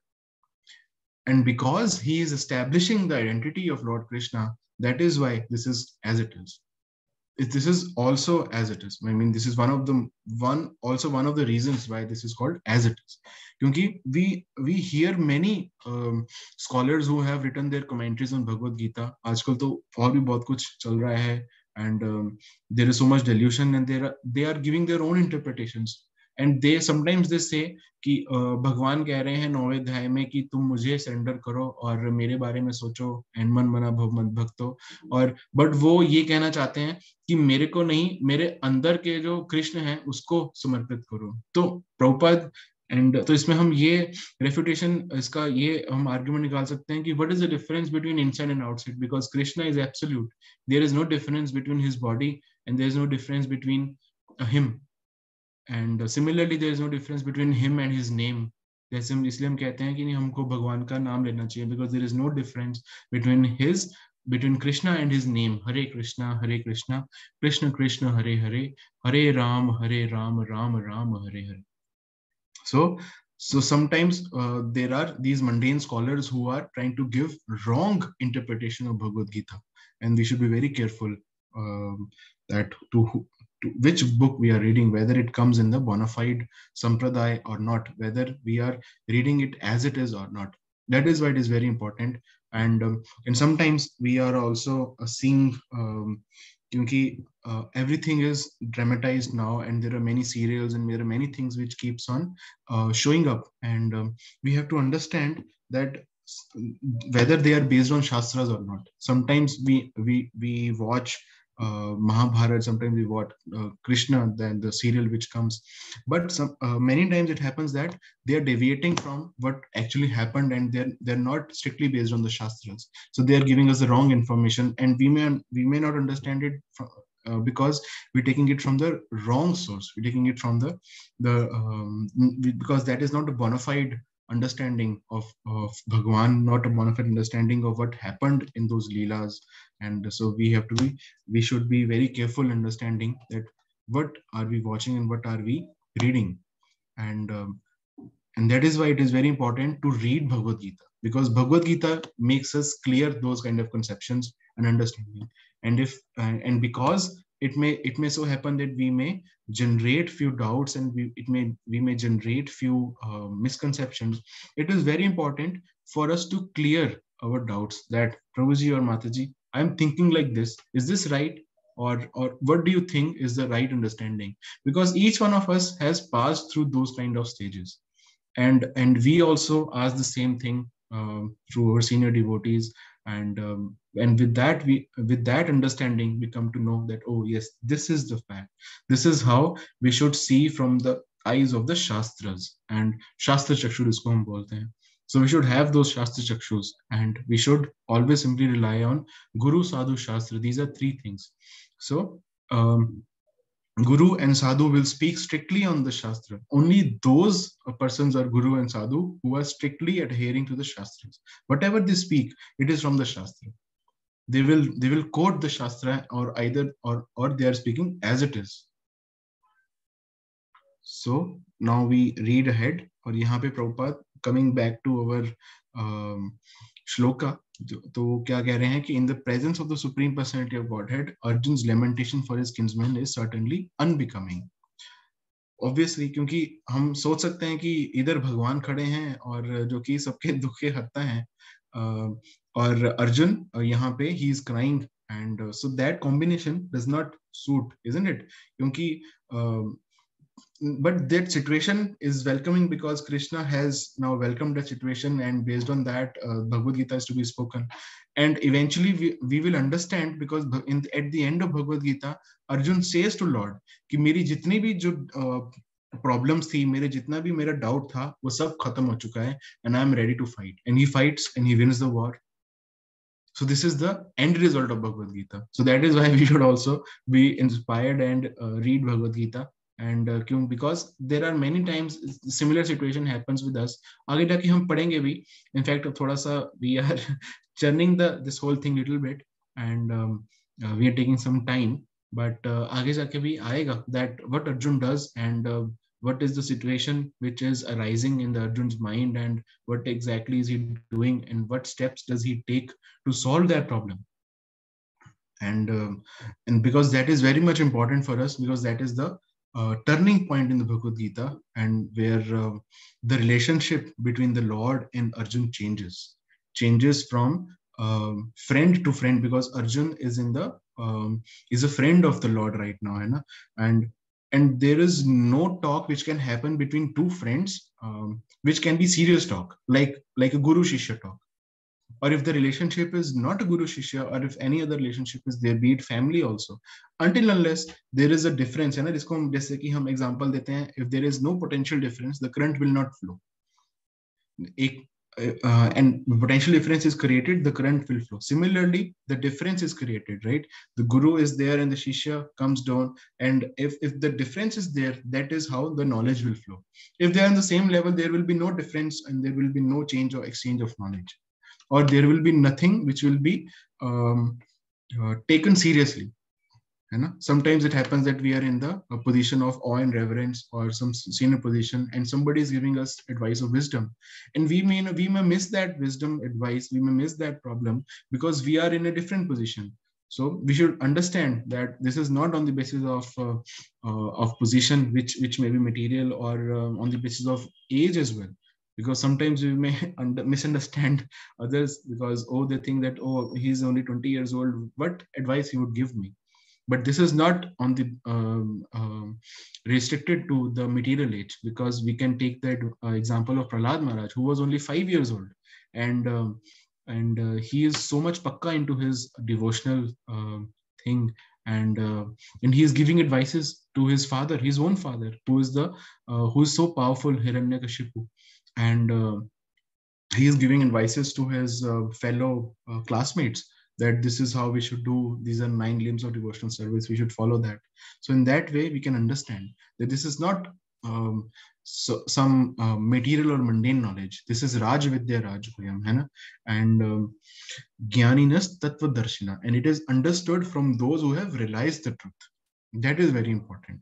And because he is establishing the identity of Lord Krishna, that is why this is as it is. This is also as it is. I mean, this is one of the one also one of the reasons why this is called as it is. Because we we hear many um, scholars who have written their commentaries on Bhagavad Gita. आजकल तो और भी बहुत कुछ चल रहा है. And um, there is so much delusion, and they are they are giving their own interpretations, and they sometimes they say कि uh, भगवान कह रहे हैं नौवें अध्याय में कि तुम मुझे सरेंडर करो और मेरे बारे में सोचो, एंड मन मना भव मत भक्तो. और बट वो ये कहना चाहते हैं कि मेरे को नहीं, मेरे अंदर के जो कृष्ण हैं उसको समर्पित करो. तो प्रभुपाद एंड तो इसमें हम ये रेफ्यूटेशन, इसका ये हम आर्ग्यूमेंट निकाल सकते हैं कि what is the difference between inside and outside, because Krishna is absolute. There is no difference between his body and there is no difference between him, and similarly there is no difference between him and his name. जैसे हम इसलिए हम कहते हैं कि नहीं, हमको भगवान का नाम लेना चाहिए, because there is no difference between his between Krishna and his name. Hare Krishna, Hare Krishna, Krishna Krishna, Hare Hare, Hare Ram, Hare Ram, Ram Ram, Hare Hare. So, so sometimes uh, there are these mundane scholars who are trying to give wrong interpretation of Bhagavad Gita, and we should be very careful um, that to, to which book we are reading, whether it comes in the bona fide sampradaya or not, whether we are reading it as it is or not. That is why it is very important. And um, and sometimes we are also uh, seeing um, क्योंकि uh, everything is dramatized now, and there are many serials and there are many things which keeps on uh, showing up, and um, we have to understand that whether they are based on shastras or not. Sometimes we we we watch uh, Mahabharata, sometimes we watch uh, Krishna, then the serial which comes, but some uh, many times it happens that they are deviating from what actually happened, and they're they're not strictly based on the shastras. So they are giving us the wrong information, and we may we may not understand it from, uh, because we're taking it from the wrong source. We're taking it from the the um, because that is not a bona fide understanding of, of Bhagwan, not a bona fide understanding of what happened in those leelas. And so we have to be, we should be very careful understanding that what are we watching and what are we reading. And um, and that is why it is very important to read Bhagavad Gita, because Bhagavad Gita makes us clear those kind of conceptions and understanding. And if uh, and because it may it may so happen that we may generate few doubts, and we it may we may generate few uh, misconceptions. It is very important for us to clear our doubts that Prabhuji or Mataji, I am thinking like this, is this right, or or what do you think is the right understanding? Because each one of us has passed through those kind of stages, and and we also ask the same thing um, through our senior devotees. And um, and with that we with that understanding we come to know that, oh yes, this is the fact, this is how we should see from the eyes of the shastras. And shastra chakshur isko hum bolte hain. So we should have those shastra chakshus, and we should always simply rely on guru, sadhu, shastra. These are three things. So um, Guru and Sadhu will speak strictly on the Shastra. Only those persons are Guru and Sadhu who are strictly adhering to the Shastras. Whatever they speak, it is from the Shastra. They will they will quote the Shastra, or either or or they are speaking as it is. So now we read ahead. और यहाँ पे Prabhupada coming back to our um, shloka, तो क्या कह रहे हैं कि in the presence of the supreme personality of Godhead, Arjun's lamentation for his kinsman is certainly unbecoming. Obviously, क्योंकि हम सोच सकते हैं कि इधर भगवान खड़े हैं और जो कि सबके दुखे हरता है, और अर्जुन यहाँ पे he is crying, and uh, so that combination does not suit, isn't it? क्योंकि uh, but that situation is welcoming because Krishna has now welcomed the situation, and based on that uh, Bhagavad Gita is to be spoken, and eventually we, we will understand, because in, at the end of Bhagavad Gita Arjun says to Lord कि मेरी जितनी भी जो uh, problems थी, मेरे जितना भी मेरा doubt था, वो सब खत्म हो चुका है, and I am ready to fight. And he fights and he wins the war. So this is the end result of Bhagavad Gita. So that is why we should also be inspired and uh, read Bhagavad Gita. And uh, क्यों, because there are many times similar situation happens with us. आगे जाके हम पढ़ेंगे भी. In fact, थोड़ा सा we are churning the this whole thing little bit, and um, uh, we are taking some time. But uh, आगे जाके भी आएगा that what Arjun does, and uh, what is the situation which is arising in the Arjun's mind, and what exactly is he doing, and what steps does he take to solve that problem. And um, and because that is very much important for us, because that is the uh, turning point in the Bhagavad Gita, and where uh, the relationship between the Lord and Arjun changes changes from um, friend to friend, because Arjun is in the um, is a friend of the Lord right now, है ना? and and there is no talk which can happen between two friends um, which can be serious talk, like like a guru shishya talk. Or if the relationship is not a guru shishya, or if any other relationship is there, be it family also, until unless there is a difference, है ना? जिसको हम जैसे कि हम example देते हैं, if there is no potential difference, the current will not flow. एक Uh, and potential difference is created, the current will flow. Similarly, the difference is created, right? The guru is there and the shishya comes down, and if, if the difference is there, that is how the knowledge will flow. If they are on the same level, there will be no difference, and there will be no change or exchange of knowledge, or there will be nothing which will be um, uh, taken seriously. Sometimes it happens that we are in the position of awe and reverence, or some senior position, and somebody is giving us advice of wisdom, and we may we may miss that wisdom advice, we may miss that problem, because we are in a different position. So we should understand that this is not on the basis of uh, uh, of position, which which may be material, or uh, on the basis of age as well, because sometimes we may under, misunderstand others, because oh, they think that oh, he's only twenty years old, what advice he would give me. But this is not on the um, um, restricted to the material age, because we can take that uh, example of Prahlad Maharaj, who was only five years old, and um, and uh, he is so much pakka into his devotional uh, thing, and uh, and he is giving advices to his father, his own father, who is the uh, who is so powerful, Hiranyakashipu, and uh, he is giving advices to his uh, fellow uh, classmates, that this is how we should do, these are nine limbs of devotional service, we should follow that. So in that way, we can understand that this is not um, so, some uh, material or mundane knowledge. This is Raj Vidya Rajguyam, hai na? And um, Jnaninas Tattva Darshina, and it is understood from those who have realized the truth. That is very important.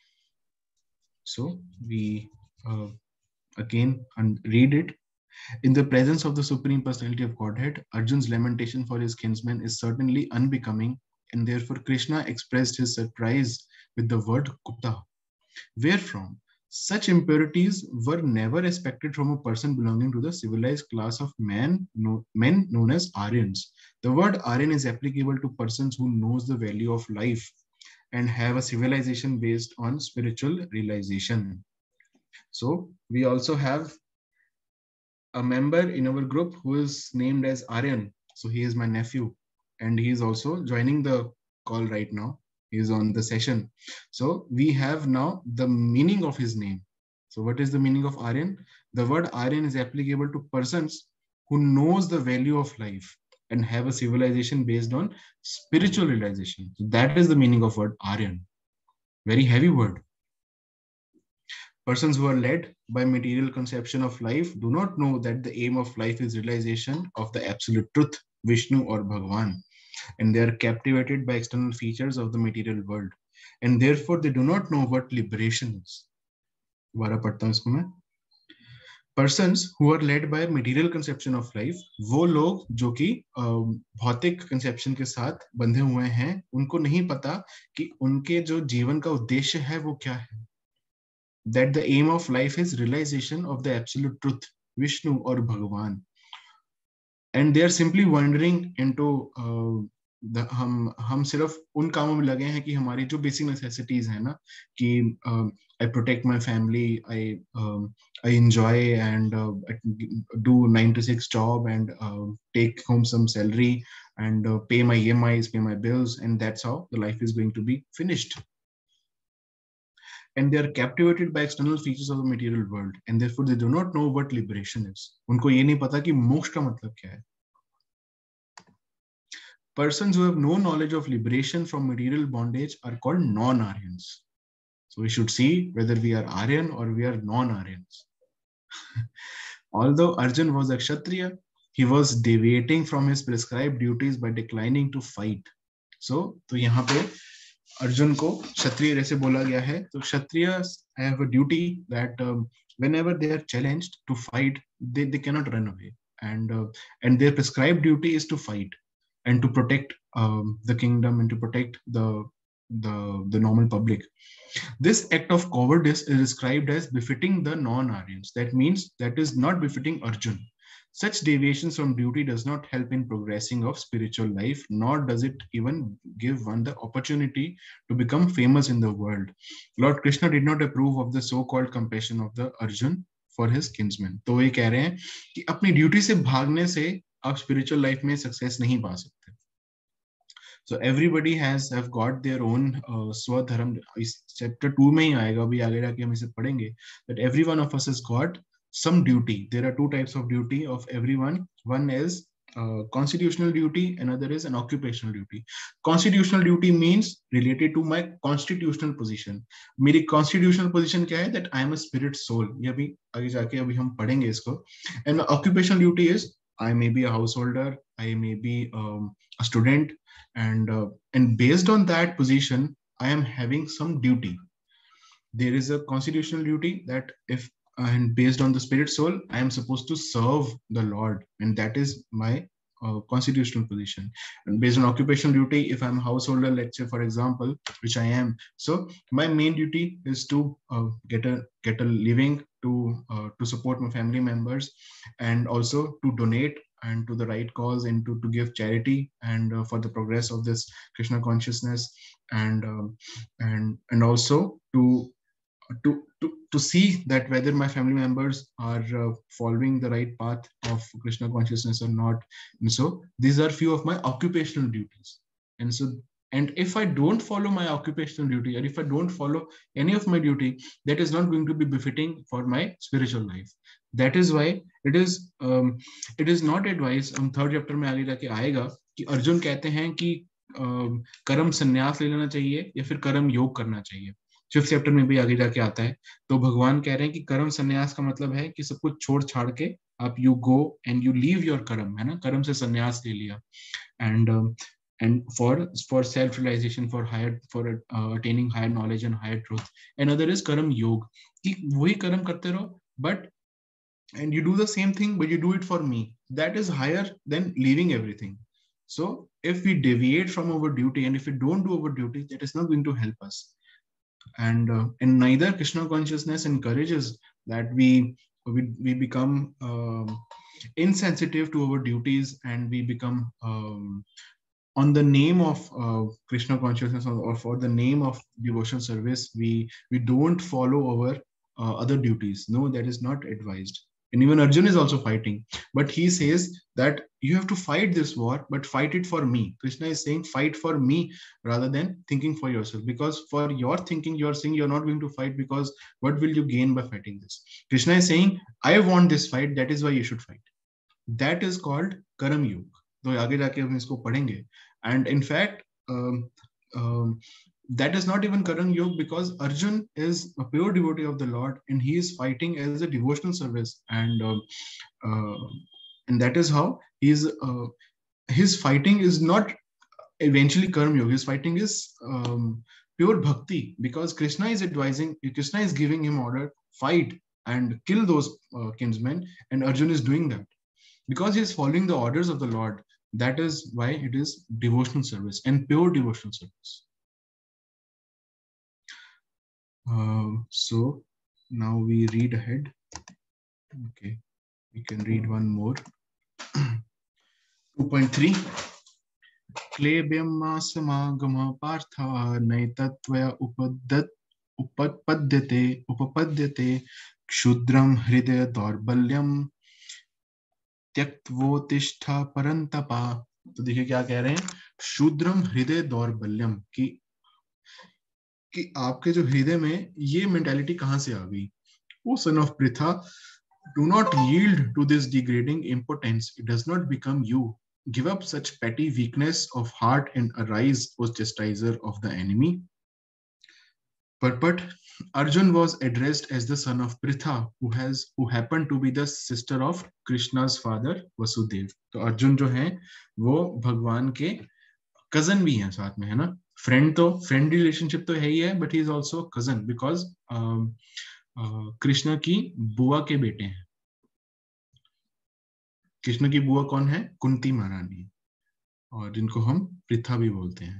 So we uh, again read it. In the presence of the Supreme Personality of Godhead, Arjun's lamentation for his kinsman is certainly unbecoming, and therefore Krishna expressed his surprise with the word Kuta, wherefrom such impurities were never expected from a person belonging to the civilized class of man, no, men known as Aryans. The word Aryan is applicable to persons who knows the value of life and have a civilization based on spiritual realization. So we also have a member in our group who is named as Aryan. So he is my nephew, and he is also joining the call right now. He is on the session. So we have now the meaning of his name. So what is the meaning of Aryan? The word Aryan is applicable to persons who knows the value of life and have a civilization based on spiritual realization. So that is the meaning of word Aryan. Very heavy word. Persons who are led by material conception of life do not know that the aim of life is realization of the absolute truth, Vishnu or Bhagavan, and they are captivated by external features of the material world, and therefore they do not know what liberation is. दोबारा पढ़ता हूँ इसको मैं. Persons who are led by material conception of life, वो लोग जो कि भौतिक conception के साथ बंधे हुए हैं, उनको नहीं पता कि उनके जो जीवन का उद्देश्य है वो क्या है. That the aim of life is realization of the absolute truth, Vishnu और भगवान. And they are simply wandering into uh, the, हम हम सिर्फ उन कामों में लगे हैं कि हमारी जो बेसिक नेसेसिटीज है ना, कि I protect my family, I I enjoy and do nine to six job and take home some salary and uh, pay my E M Is, pay my bills, and that's how the life is going to be finished. And they are captivated by external features of the material world, and therefore they do not know what liberation is. उनको ये नहीं पता कि मोक्ष का मतलब क्या है. Persons who have no knowledge of liberation from material bondage are called non-Aryans. So we should see whether we are Aryan or we are non-Aryans. Although Arjun was a Kshatriya, he was deviating from his prescribed duties by declining to fight. So, तो यहाँ पे अर्जुन को क्षत्रिय जैसे बोला गया है. तो Kshatriyas have a duty that um, whenever they are challenged to fight, they they cannot run away, and uh, and their prescribed duty is to fight and to protect um, the kingdom and to protect the the the normal public. This act of cowardice is described as befitting the non-Aryans. That means that is not befitting Arjun. Such deviations from duty does not help in progressing of spiritual life, nor does it even give one the opportunity to become famous in the world. Lord Krishna did not approve of the so-called compassion of the Arjun for his kinsmen. तो ये कह रहे हैं कि अपनी duty से भागने से आप स्पिरिचुअल लाइफ में सक्सेस नहीं पा सकते. So everybody has have got their own uh, स्वधर्म. इस चैप्टर टू में ही आएगा, अभी आगे जाके हम इसे पढ़ेंगे. That every one of us has got some duty. There are two types of duty of everyone. One is uh, constitutional duty, another is an occupational duty. Constitutional duty means related to my constitutional position. मेरी constitutional position क्या है? That I am a spirit soul. ये अभी आगे जाके अभी हम पढ़ेंगे इसको. And my occupational duty is I may be a householder, I may be um, a student, and uh, and based on that position, I am having some duty. There is a constitutional duty that if and based on the spirit soul, I am supposed to serve the Lord, and that is my uh, constitutional position. And based on occupational duty, if I'm a householder, let's say for example, which I am, so my main duty is to uh, get a get a living, to uh, to support my family members, and also to donate and to the right cause, and to, to give charity, and uh, for the progress of this Krishna consciousness, and um, and and also to to to to see that whether my family members are uh, following the right path of Krishna consciousness or not. And so these are few of my occupational duties. And so, and if I don't follow my occupational duty, or if I don't follow any of my duty, that is not going to be befitting for my spiritual life. That is why it is um, it is not advised. हम third chapter में आगे जाके आएगा कि अर्जुन कहते हैं कि uh, कर्म संन्यास ले लेना चाहिए या फिर कर्म योग करना चाहिए. फिफ्थ चैप्टर में भी आगे जाके आता है. तो भगवान कह रहे हैं कि कर्म संन्यास का मतलब है कि सब कुछ छोड़ छाड़ के आप you go and you leave your karma, है ना. कर्म से संन्यास ले लिया, and and for for self realisation, for higher, for attaining higher knowledge and higher truth. And other is karma yoga, कि वही कर्म करते रहो but and you do the same thing but you do it for me. That is higher than leaving everything. So if we deviate from our duty and if we don't do our duty, that is not going to help us. And uh, and neither Krishna consciousness encourages that we we, we become um, insensitive to our duties, and we become um, on the name of uh, Krishna consciousness, or, or for the name of devotional service, we we don't follow our uh, other duties. No, that is not advised. And even Arjun is also fighting, but he says that you have to fight this war, but fight it for me. Krishna is saying fight for me rather than thinking for yourself, because for your thinking, you're saying you're not going to fight, because what will you gain by fighting this? Krishna is saying, I want this fight, that is why you should fight. That is called Karam Yug. तो आगे जाके हम इसको पढ़ेंगे. And in fact, um, um, that is not even Karan Yog, because Arjun is a pure devotee of the Lord, and he is fighting as a devotional service, and uh, uh, and that is how he is. Uh, his fighting is not eventually Karma Yoga. His fighting is um, pure bhakti, because Krishna is advising, Krishna is giving him order, fight and kill those uh, kinsmen, and Arjun is doing that because he is following the orders of the Lord. That is why it is devotional service and pure devotional service. Uh, so now we read ahead. Okay, we can read one more. two point three. क्लेब्यमासमागमः पार्थः नैतत्त्वया उपद्यत उपपद्यते उपपद्यते क्षुद्रं हृदय दौर्बल्यम त्यक्त्वोत्तिष्ठ परन्तपा। तो देखिए क्या कह रहे हैं, शूद्रम हृदय दौर्बल्यम, कि कि आपके जो हृदय में ये मेंटालिटी कहां से आ गई। O son of Pritha, do not yield to this degrading impotence. It does not become you. Give up such petty weakness of heart and arise, O chastiser of the enemy. Purport: Arjun was addressed as the son of Pritha, who has who happened to be the sister of Krishna's father Vasudev. तो अर्जुन जो है वो भगवान के cousin भी हैं साथ में, है ना। फ्रेंड तो फ्रेंड रिलेशनशिप तो है ही है, but he is also cousin because Krishna की बुआ के बेटे हैं। कृष्ण की बुआ कौन है? कुंती महारानी, और जिनको हम पृथा भी बोलते हैं।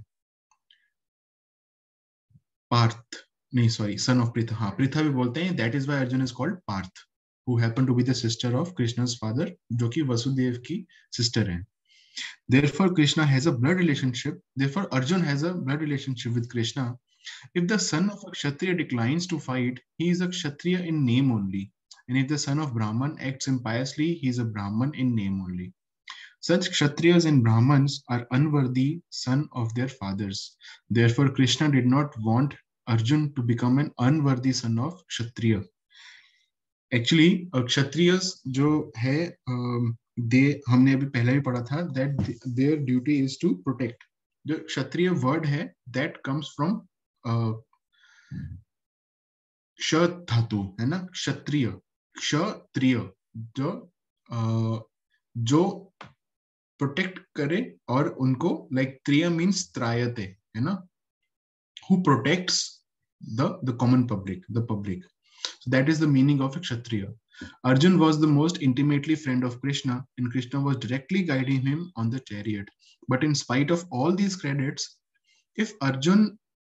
पार्थ नहीं सॉरी सन ऑफ पृथा, हाँ पृथा भी बोलते हैं। That is why Arjuna is called Partha, who happen to be the sister of Krishna's father, जो कि वसुदेव की सिस्टर है। Therefore Krishna has a blood relationship, therefore Arjun has a blood relationship with Krishna. If the son of a Kshatriya declines to fight, he is a Kshatriya in name only. And if the son of Brahman acts impiously, he is a Brahman in name only. Such Kshatriyas and Brahmans are unworthy son of their fathers. Therefore Krishna did not want Arjun to become an unworthy son of Kshatriya. Actually Kshatriyas जो है um, दे हमने अभी पहले भी पढ़ा था that their duty is to protect. जो क्षत्रिय वर्ड है दैट कम्स फ्रॉम क्ष धातु, है ना। क्षत्रिय क्षत्रिय जो uh, जो प्रोटेक्ट करे, और उनको लाइक त्रिय मीन्स त्रायते, है ना, who protects the the common public, the public. So that is the meaning of a Kshatriya. Arjun was the most intimately friend of Krishna, and Krishna was directly guiding him on the chariot. But in spite of all these credits, if Arjun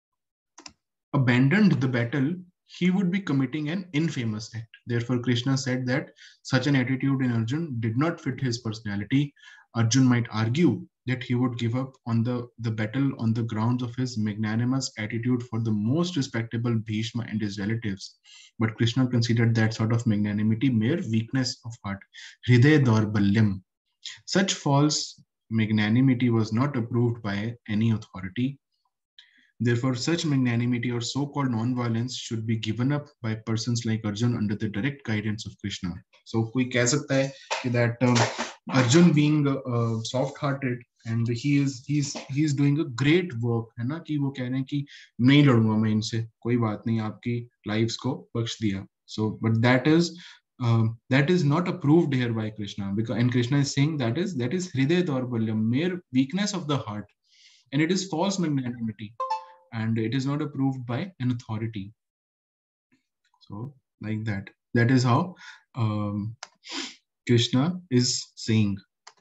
abandoned the battle, he would be committing an infamous act. Therefore, Krishna said that such an attitude in Arjun did not fit his personality. Arjun might argue that he would give up on the, the battle on the grounds of his magnanimous attitude for the most respectable Bhishma and his relatives. But Krishna considered that sort of magnanimity mere weakness of heart, hriday daurbalyam. Such false magnanimity was not approved by any authority. Therefore, such magnanimity or so-called non-violence should be given up by persons like Arjun under the direct guidance of Krishna. So, कोई कह सकता है कि that um, Arjun being uh, soft-hearted and he is he's he's doing a great work, है ना, कि वो कह रहे हैं कि नहीं लड़ूंगा मैं इनसे, कोई बात नहीं, आपकी lives को बख्श दिया. So, but that is uh, that is not approved here by Krishna, because and Krishna is saying that is that is hriday daurbalyam, mere weakness of the heart, and it is false magnanimity. And it is not approved by an authority. So, like that. That is how um, Krishna is saying.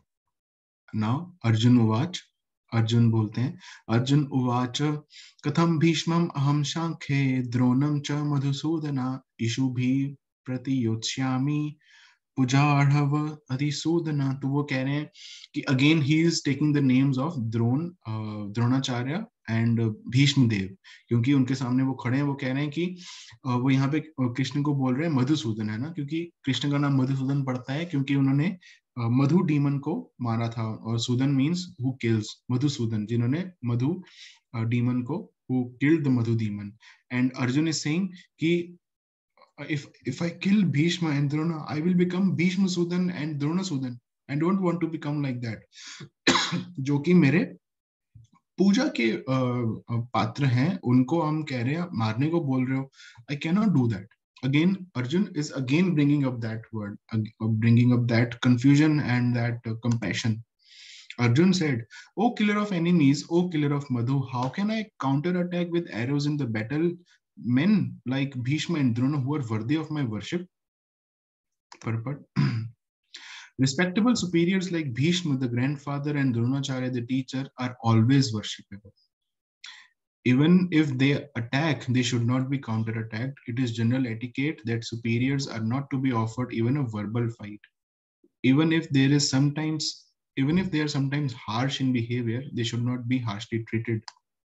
Now, Arjun Uvach. Arjun bolte hain. Arjun Uvacha Katham Bhishmam Aham Shankhe Dronam Cha Madhusudana Ishubhi Pratiyotsyami पुजाढ़व अधिसूदना। तो वो कह रहे हैं कि again he is taking the names of Drona Dronacharya and Bhishma Dev, क्योंकि उनके सामने वो खड़े हैं। वो कह रहे हैं कि वो यहाँ पे कृष्ण को बोल रहे हैं मधुसूदन, है ना, क्योंकि कृष्ण का नाम मधुसूदन पड़ता है क्योंकि उन्होंने मधु डीमन को मारा था, और सूदन मीन्स हु किल्स, मधुसूदन जिन्होंने मधु डीमन को, who killed the Madhu demon. And Arjuna is saying कि If if I kill Bhishma and Drona, I will become Bhishma Sudan and Drona Sudan. I don't want to become like that. जो कि मेरे पूजा के पात्र हैं, उनको हम कह रहे हैं मारने को बोल रहे हो. I cannot do that. Again, Arjun is again bringing up that word, bringing up that confusion and that uh, compassion. Arjun said, "O killer of enemies, O killer of Madhu, how can I counterattack with arrows in the battle? men like Bhishma and Drona who are worthy of my worship? Purport. Respectable superiors like Bhishma, the grandfather, and Dronacharya, the teacher, are always worshipable. Even if they attack, they should not be counter-attacked. It is general etiquette that superiors are not to be offered even a verbal fight. Even if there is sometimes, even if they are sometimes harsh in behavior, they should not be harshly treated.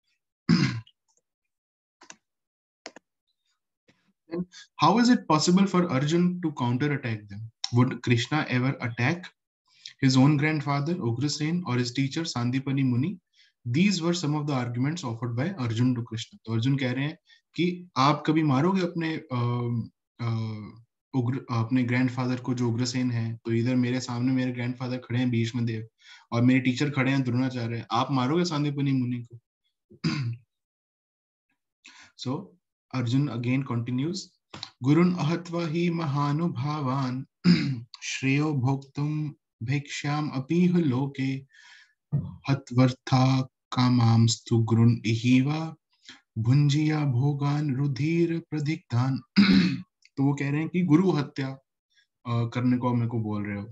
Then how is it possible for Arjun to counter-attack them? Would Krishna ever attack his own grandfather, Ugrasen, or his teacher, Sandipani Muni? These were some of the arguments offered by Arjun to Krishna. तो अर्जुन कह रहे हैं कि आप कभी मारोगे अपने आ, आ, उग्र अपने ग्रैंडफादर को जो उग्रसेन है, तो इधर मेरे सामने मेरे ग्रैंडफादर खड़े हैं भीष्म देव और मेरे टीचर खड़े हैं द्रोणाचार्य, आप मारोगे सांदीपनि मुनि को? So Arjun again continues, Gurun ahatva hi mahanubhavan shreyo bhoktum bhiksham apih loke hatvartha kamamstu grun ihiva Bhunjia भोगान रुधिर प्रधिक्तान. तो वो कह रहे हैं कि गुरु हत्या करने को मेरे को बोल रहे हो.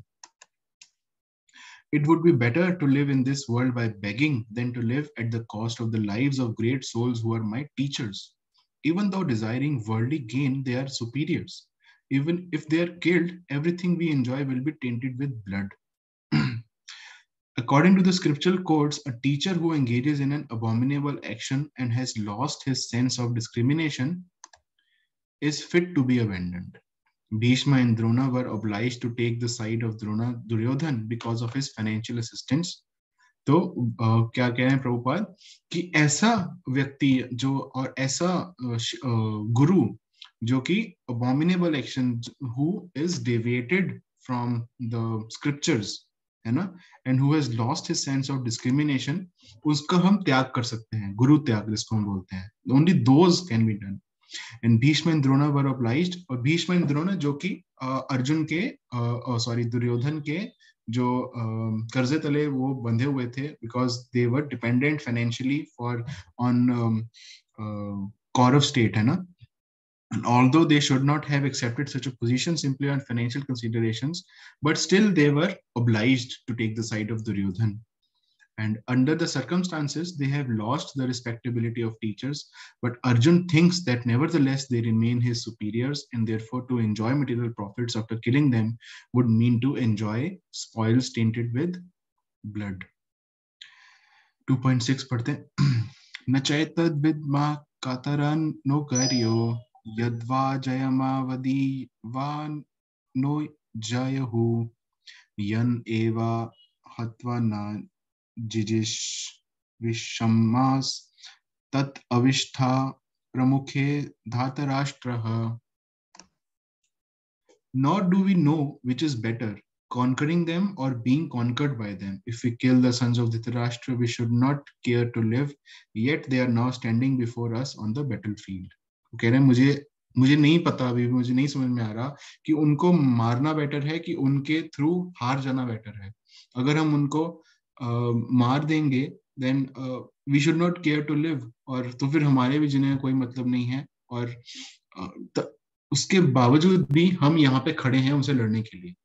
It would be better to live in this world by begging than to live at the cost of the lives of great souls who are my teachers. Even though desiring worldly gain, they are superiors. Even if they are killed, everything we enjoy will be tainted with blood. According to the scriptural codes, a teacher who engages in an abominable action and has lost his sense of discrimination is fit to be abandoned. Bhishma and Drona were obliged to take the side of Drona Duryodhan because of his financial assistance. तो uh, क्या कह रहे हैं प्रभुपाद कि ऐसा व्यक्ति जो और ऐसा uh, गुरु जो कि abominable action who is deviated from the scriptures है ना, and who has lost his sense of discrimination, उसका हम त्याग कर सकते हैं, गुरु त्याग जिसको हम बोलते हैं. Only those can be done. And Bhishma and Drona were obliged. और भीष्म and Drona जो कि अर्जुन के सॉरी दुर्योधन के जो कर्जे तले वो बंधे हुए थे, because they were dependent financially for on um, uh, Kaurav state है ना. And although they should not have accepted such a position simply on financial considerations, but still they were obliged to take the side of Duryodhan. And under the circumstances, they have lost the respectability of teachers. But Arjun thinks that nevertheless they remain his superiors, and therefore to enjoy material profits after killing them would mean to enjoy spoils tainted with blood. two point six पढ़ते हैं. Nachaitad vidma kataran no karyo yadva jayamavadi van no jayahu yan eva hatva na जिजिश विषमास तत् अविष्ठा प्रमुखे धातराष्ट्रः. Nor do we know which is better, conquering them or being conquered by them. If we kill the sons of Dhritarashtra, we should not care to live, yet they are now standing before us on the battlefield. वो कह रहे हैं मुझे मुझे नहीं पता, अभी मुझे नहीं समझ में आ रहा कि उनको मारना बेटर है कि उनके थ्रू हार जाना बेटर है. अगर हम उनको Uh, मार देंगे then uh, we should not care to live, और तो फिर हमारे भी जीने का कोई मतलब नहीं है. और uh, उसके बावजूद भी हम यहाँ पे खड़े हैं उनसे लड़ने के लिए.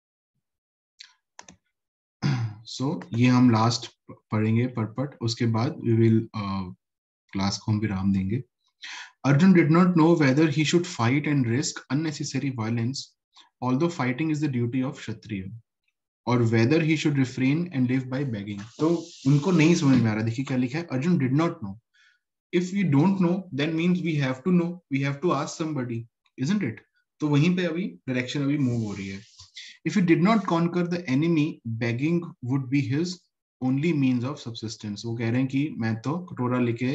सो so, ये हम लास्ट पढ़ेंगे परपट, उसके बाद we will uh, क्लास को हम विराम देंगे. Arjun did not know whether he should fight and risk unnecessary violence, although fighting is the duty of Kshatriya, or whether he should refrain and live by begging. तो उनको नहीं समझ में आ रहा. देखिए क्या लिखा है, Arjun did not know. If we don't know, then means we have to know. We have to ask somebody, isn't it? तो वहीं पे अभी direction अभी move हो रही है. If he did not conquer the enemy, begging would be his only means of subsistence. वो कह रहे हैं कि मैं तो कटोरा लेके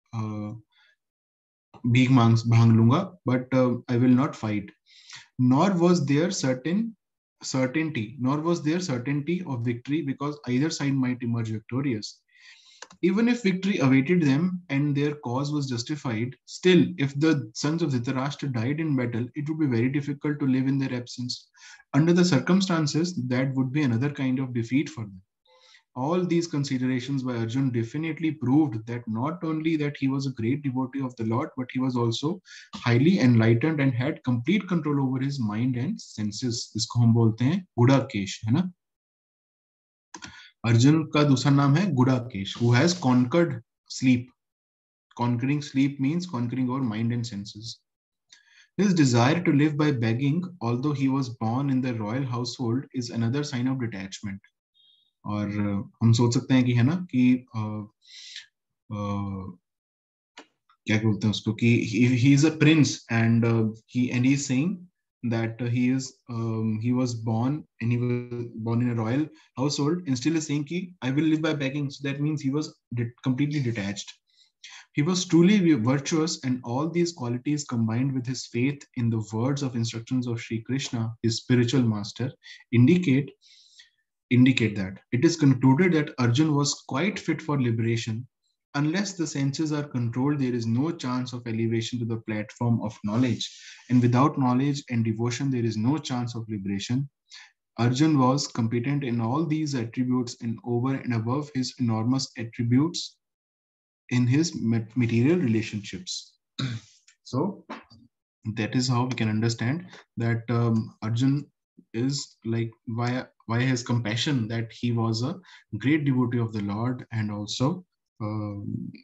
भीख मांग भांग लूंगा, but uh, I will not fight. Nor was there certain certainty, nor was there certainty of victory, because either side might emerge victorious. Even if victory awaited them and their cause was justified, still, if the sons of Dhritarashtra died in battle, it would be very difficult to live in their absence. Under the circumstances, that would be another kind of defeat for them. all these considerations by Arjun definitely proved that not only that he was a great devotee of the Lord, but he was also highly enlightened and had complete control over his mind and senses. इसको हम बोलते हैं गुडाकेश, है ना? अर्जुन का दूसरा नाम है Gudakesh, who has conquered sleep. Conquering sleep means conquering our mind and senses. His desire to live by begging, although he was born in the royal household, is another sign of detachment. और हम सोच सकते हैं कि है ना कि आ, आ, क्या बोलते हैं उसको कि he is a prince and uh, he and he is saying that uh, he is um, he was born and he was born in a royal household and still is saying ki I will live by begging. So that means he was de- completely detached. He was truly virtuous, and all these qualities combined with his faith in the words of instructions of Sri Krishna, his spiritual master, indicate indicate that. It is concluded that Arjun was quite fit for liberation. Unless the senses are controlled, there is no chance of elevation to the platform of knowledge. And without knowledge and devotion, there is no chance of liberation. Arjun was competent in all these attributes and over and above his enormous attributes in his material relationships. So that is how we can understand that um, Arjun is like why why his compassion, that he was a great devotee of the Lord and also uh,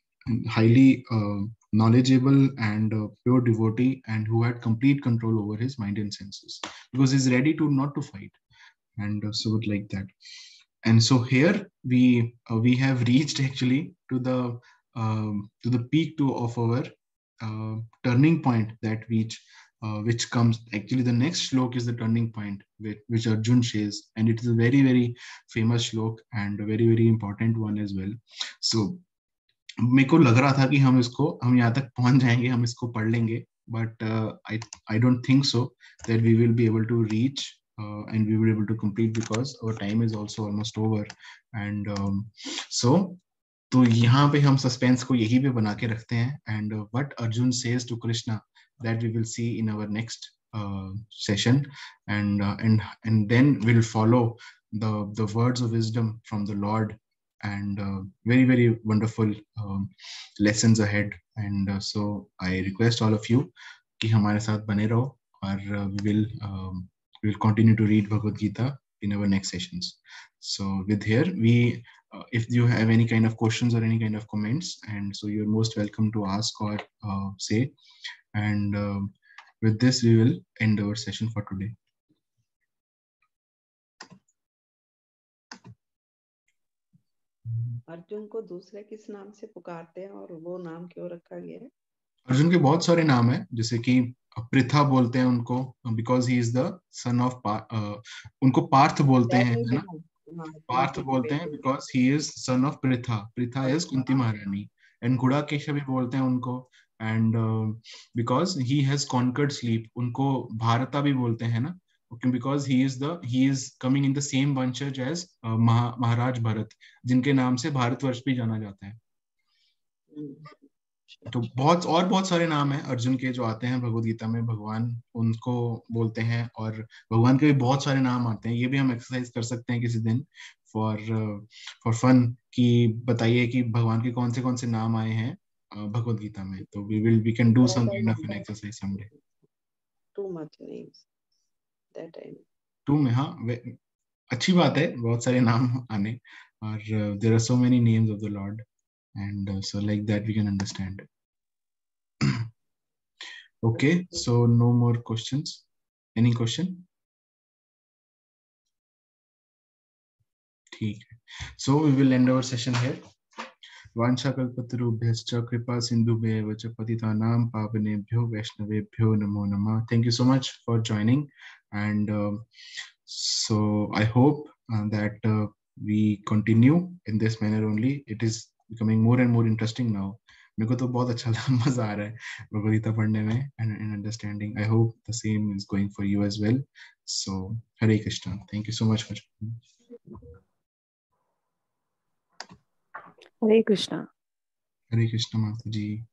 highly uh, knowledgeable and uh, pure devotee, and who had complete control over his mind and senses, because he's ready to not to fight, and uh, so like that. And so here we uh, we have reached actually to the um, to the peak to of our uh, turning point, that which uh, which comes actually the next shlok is the turning point which, which Arjun says, and it is a very very famous shlok and a very very important one as well. So मेरे को लग रहा था कि हम इसको हम यहाँ तक पहुंच जाएंगे, हम इसको पढ़ लेंगे, but uh, I I don't think so that we will be able to reach uh, and we will be able to complete, because our time is also almost over. And um, so तो यहाँ पे हम suspense को यही पे बना के रखते हैं, and uh, what Arjun says to Krishna, that we will see in our next uh, session, and uh, and and then we'll follow the the words of wisdom from the Lord, and uh, very very wonderful um, lessons ahead. And uh, so I request all of you कि हमारे साथ बने रहो, और uh, we will um, we will continue to read Bhagavad Gita in our next sessions. So with here we Uh, if you have any kind of questions or any kind of comments, and so you're most welcome to ask or uh, say. And uh, with this, we will end our session for today. Arjun को दूसरे किस नाम से पुकारते हैं और वो नाम क्यों रखा गया है? अर्जुन के बहुत सारे नाम हैं, जैसे कि पृथा बोलते हैं उनको, because he is the son of, उनको पार्थ बोलते हैं, है ना? पार्थ बोलते हैं because he is son of Pritha. Pritha is Kunti Maharani. And Gudakesha भी बोलते हैं उनको, and because he has conquered sleep. उनको भारता भी बोलते हैं ना, because he is the he is coming in the same वंशज एज महाराज भरत, जिनके नाम से भारतवर्ष भी जाना जाता है. तो बहुत और बहुत सारे नाम हैं अर्जुन के जो आते हैं भगवद गीता में. भगवान उनको बोलते हैं, और भगवान के भी बहुत सारे नाम आते हैं. ये भी हम एक्सरसाइज कर सकते हैं किसी दिन फॉर फॉर फन, कि बताइए कि भगवान के कौन से कौन से नाम आए हैं भगवद गीता में. तो we will we can do some kind of an exercise someday. Too much names that time. टू में हाँ, अच्छी बात है बहुत सारे नाम आने, और there are so many names of the lord, and uh, so like that we can understand. Okay, so no more questions. Any question? ठीक है. So we will end our session here. वांछाकल्पतरुभ्यश्च कृपा सिन्धुभ्येव च पतितानां पावनेभ्यो वैष्णवेभ्यो नमो नमः. Thank you so much for joining, and uh, so I hope uh, that uh, we continue in this manner only. It is becoming more and more interesting now. मेरे को तो बहुत अच्छा मजा आ रहा है भगवद गीता पढ़ने में and in understanding. I hope the same is going for you as well. So Hare Krishna. Thank you so much for joining. Hare Krishna. Hare Krishna Mataji.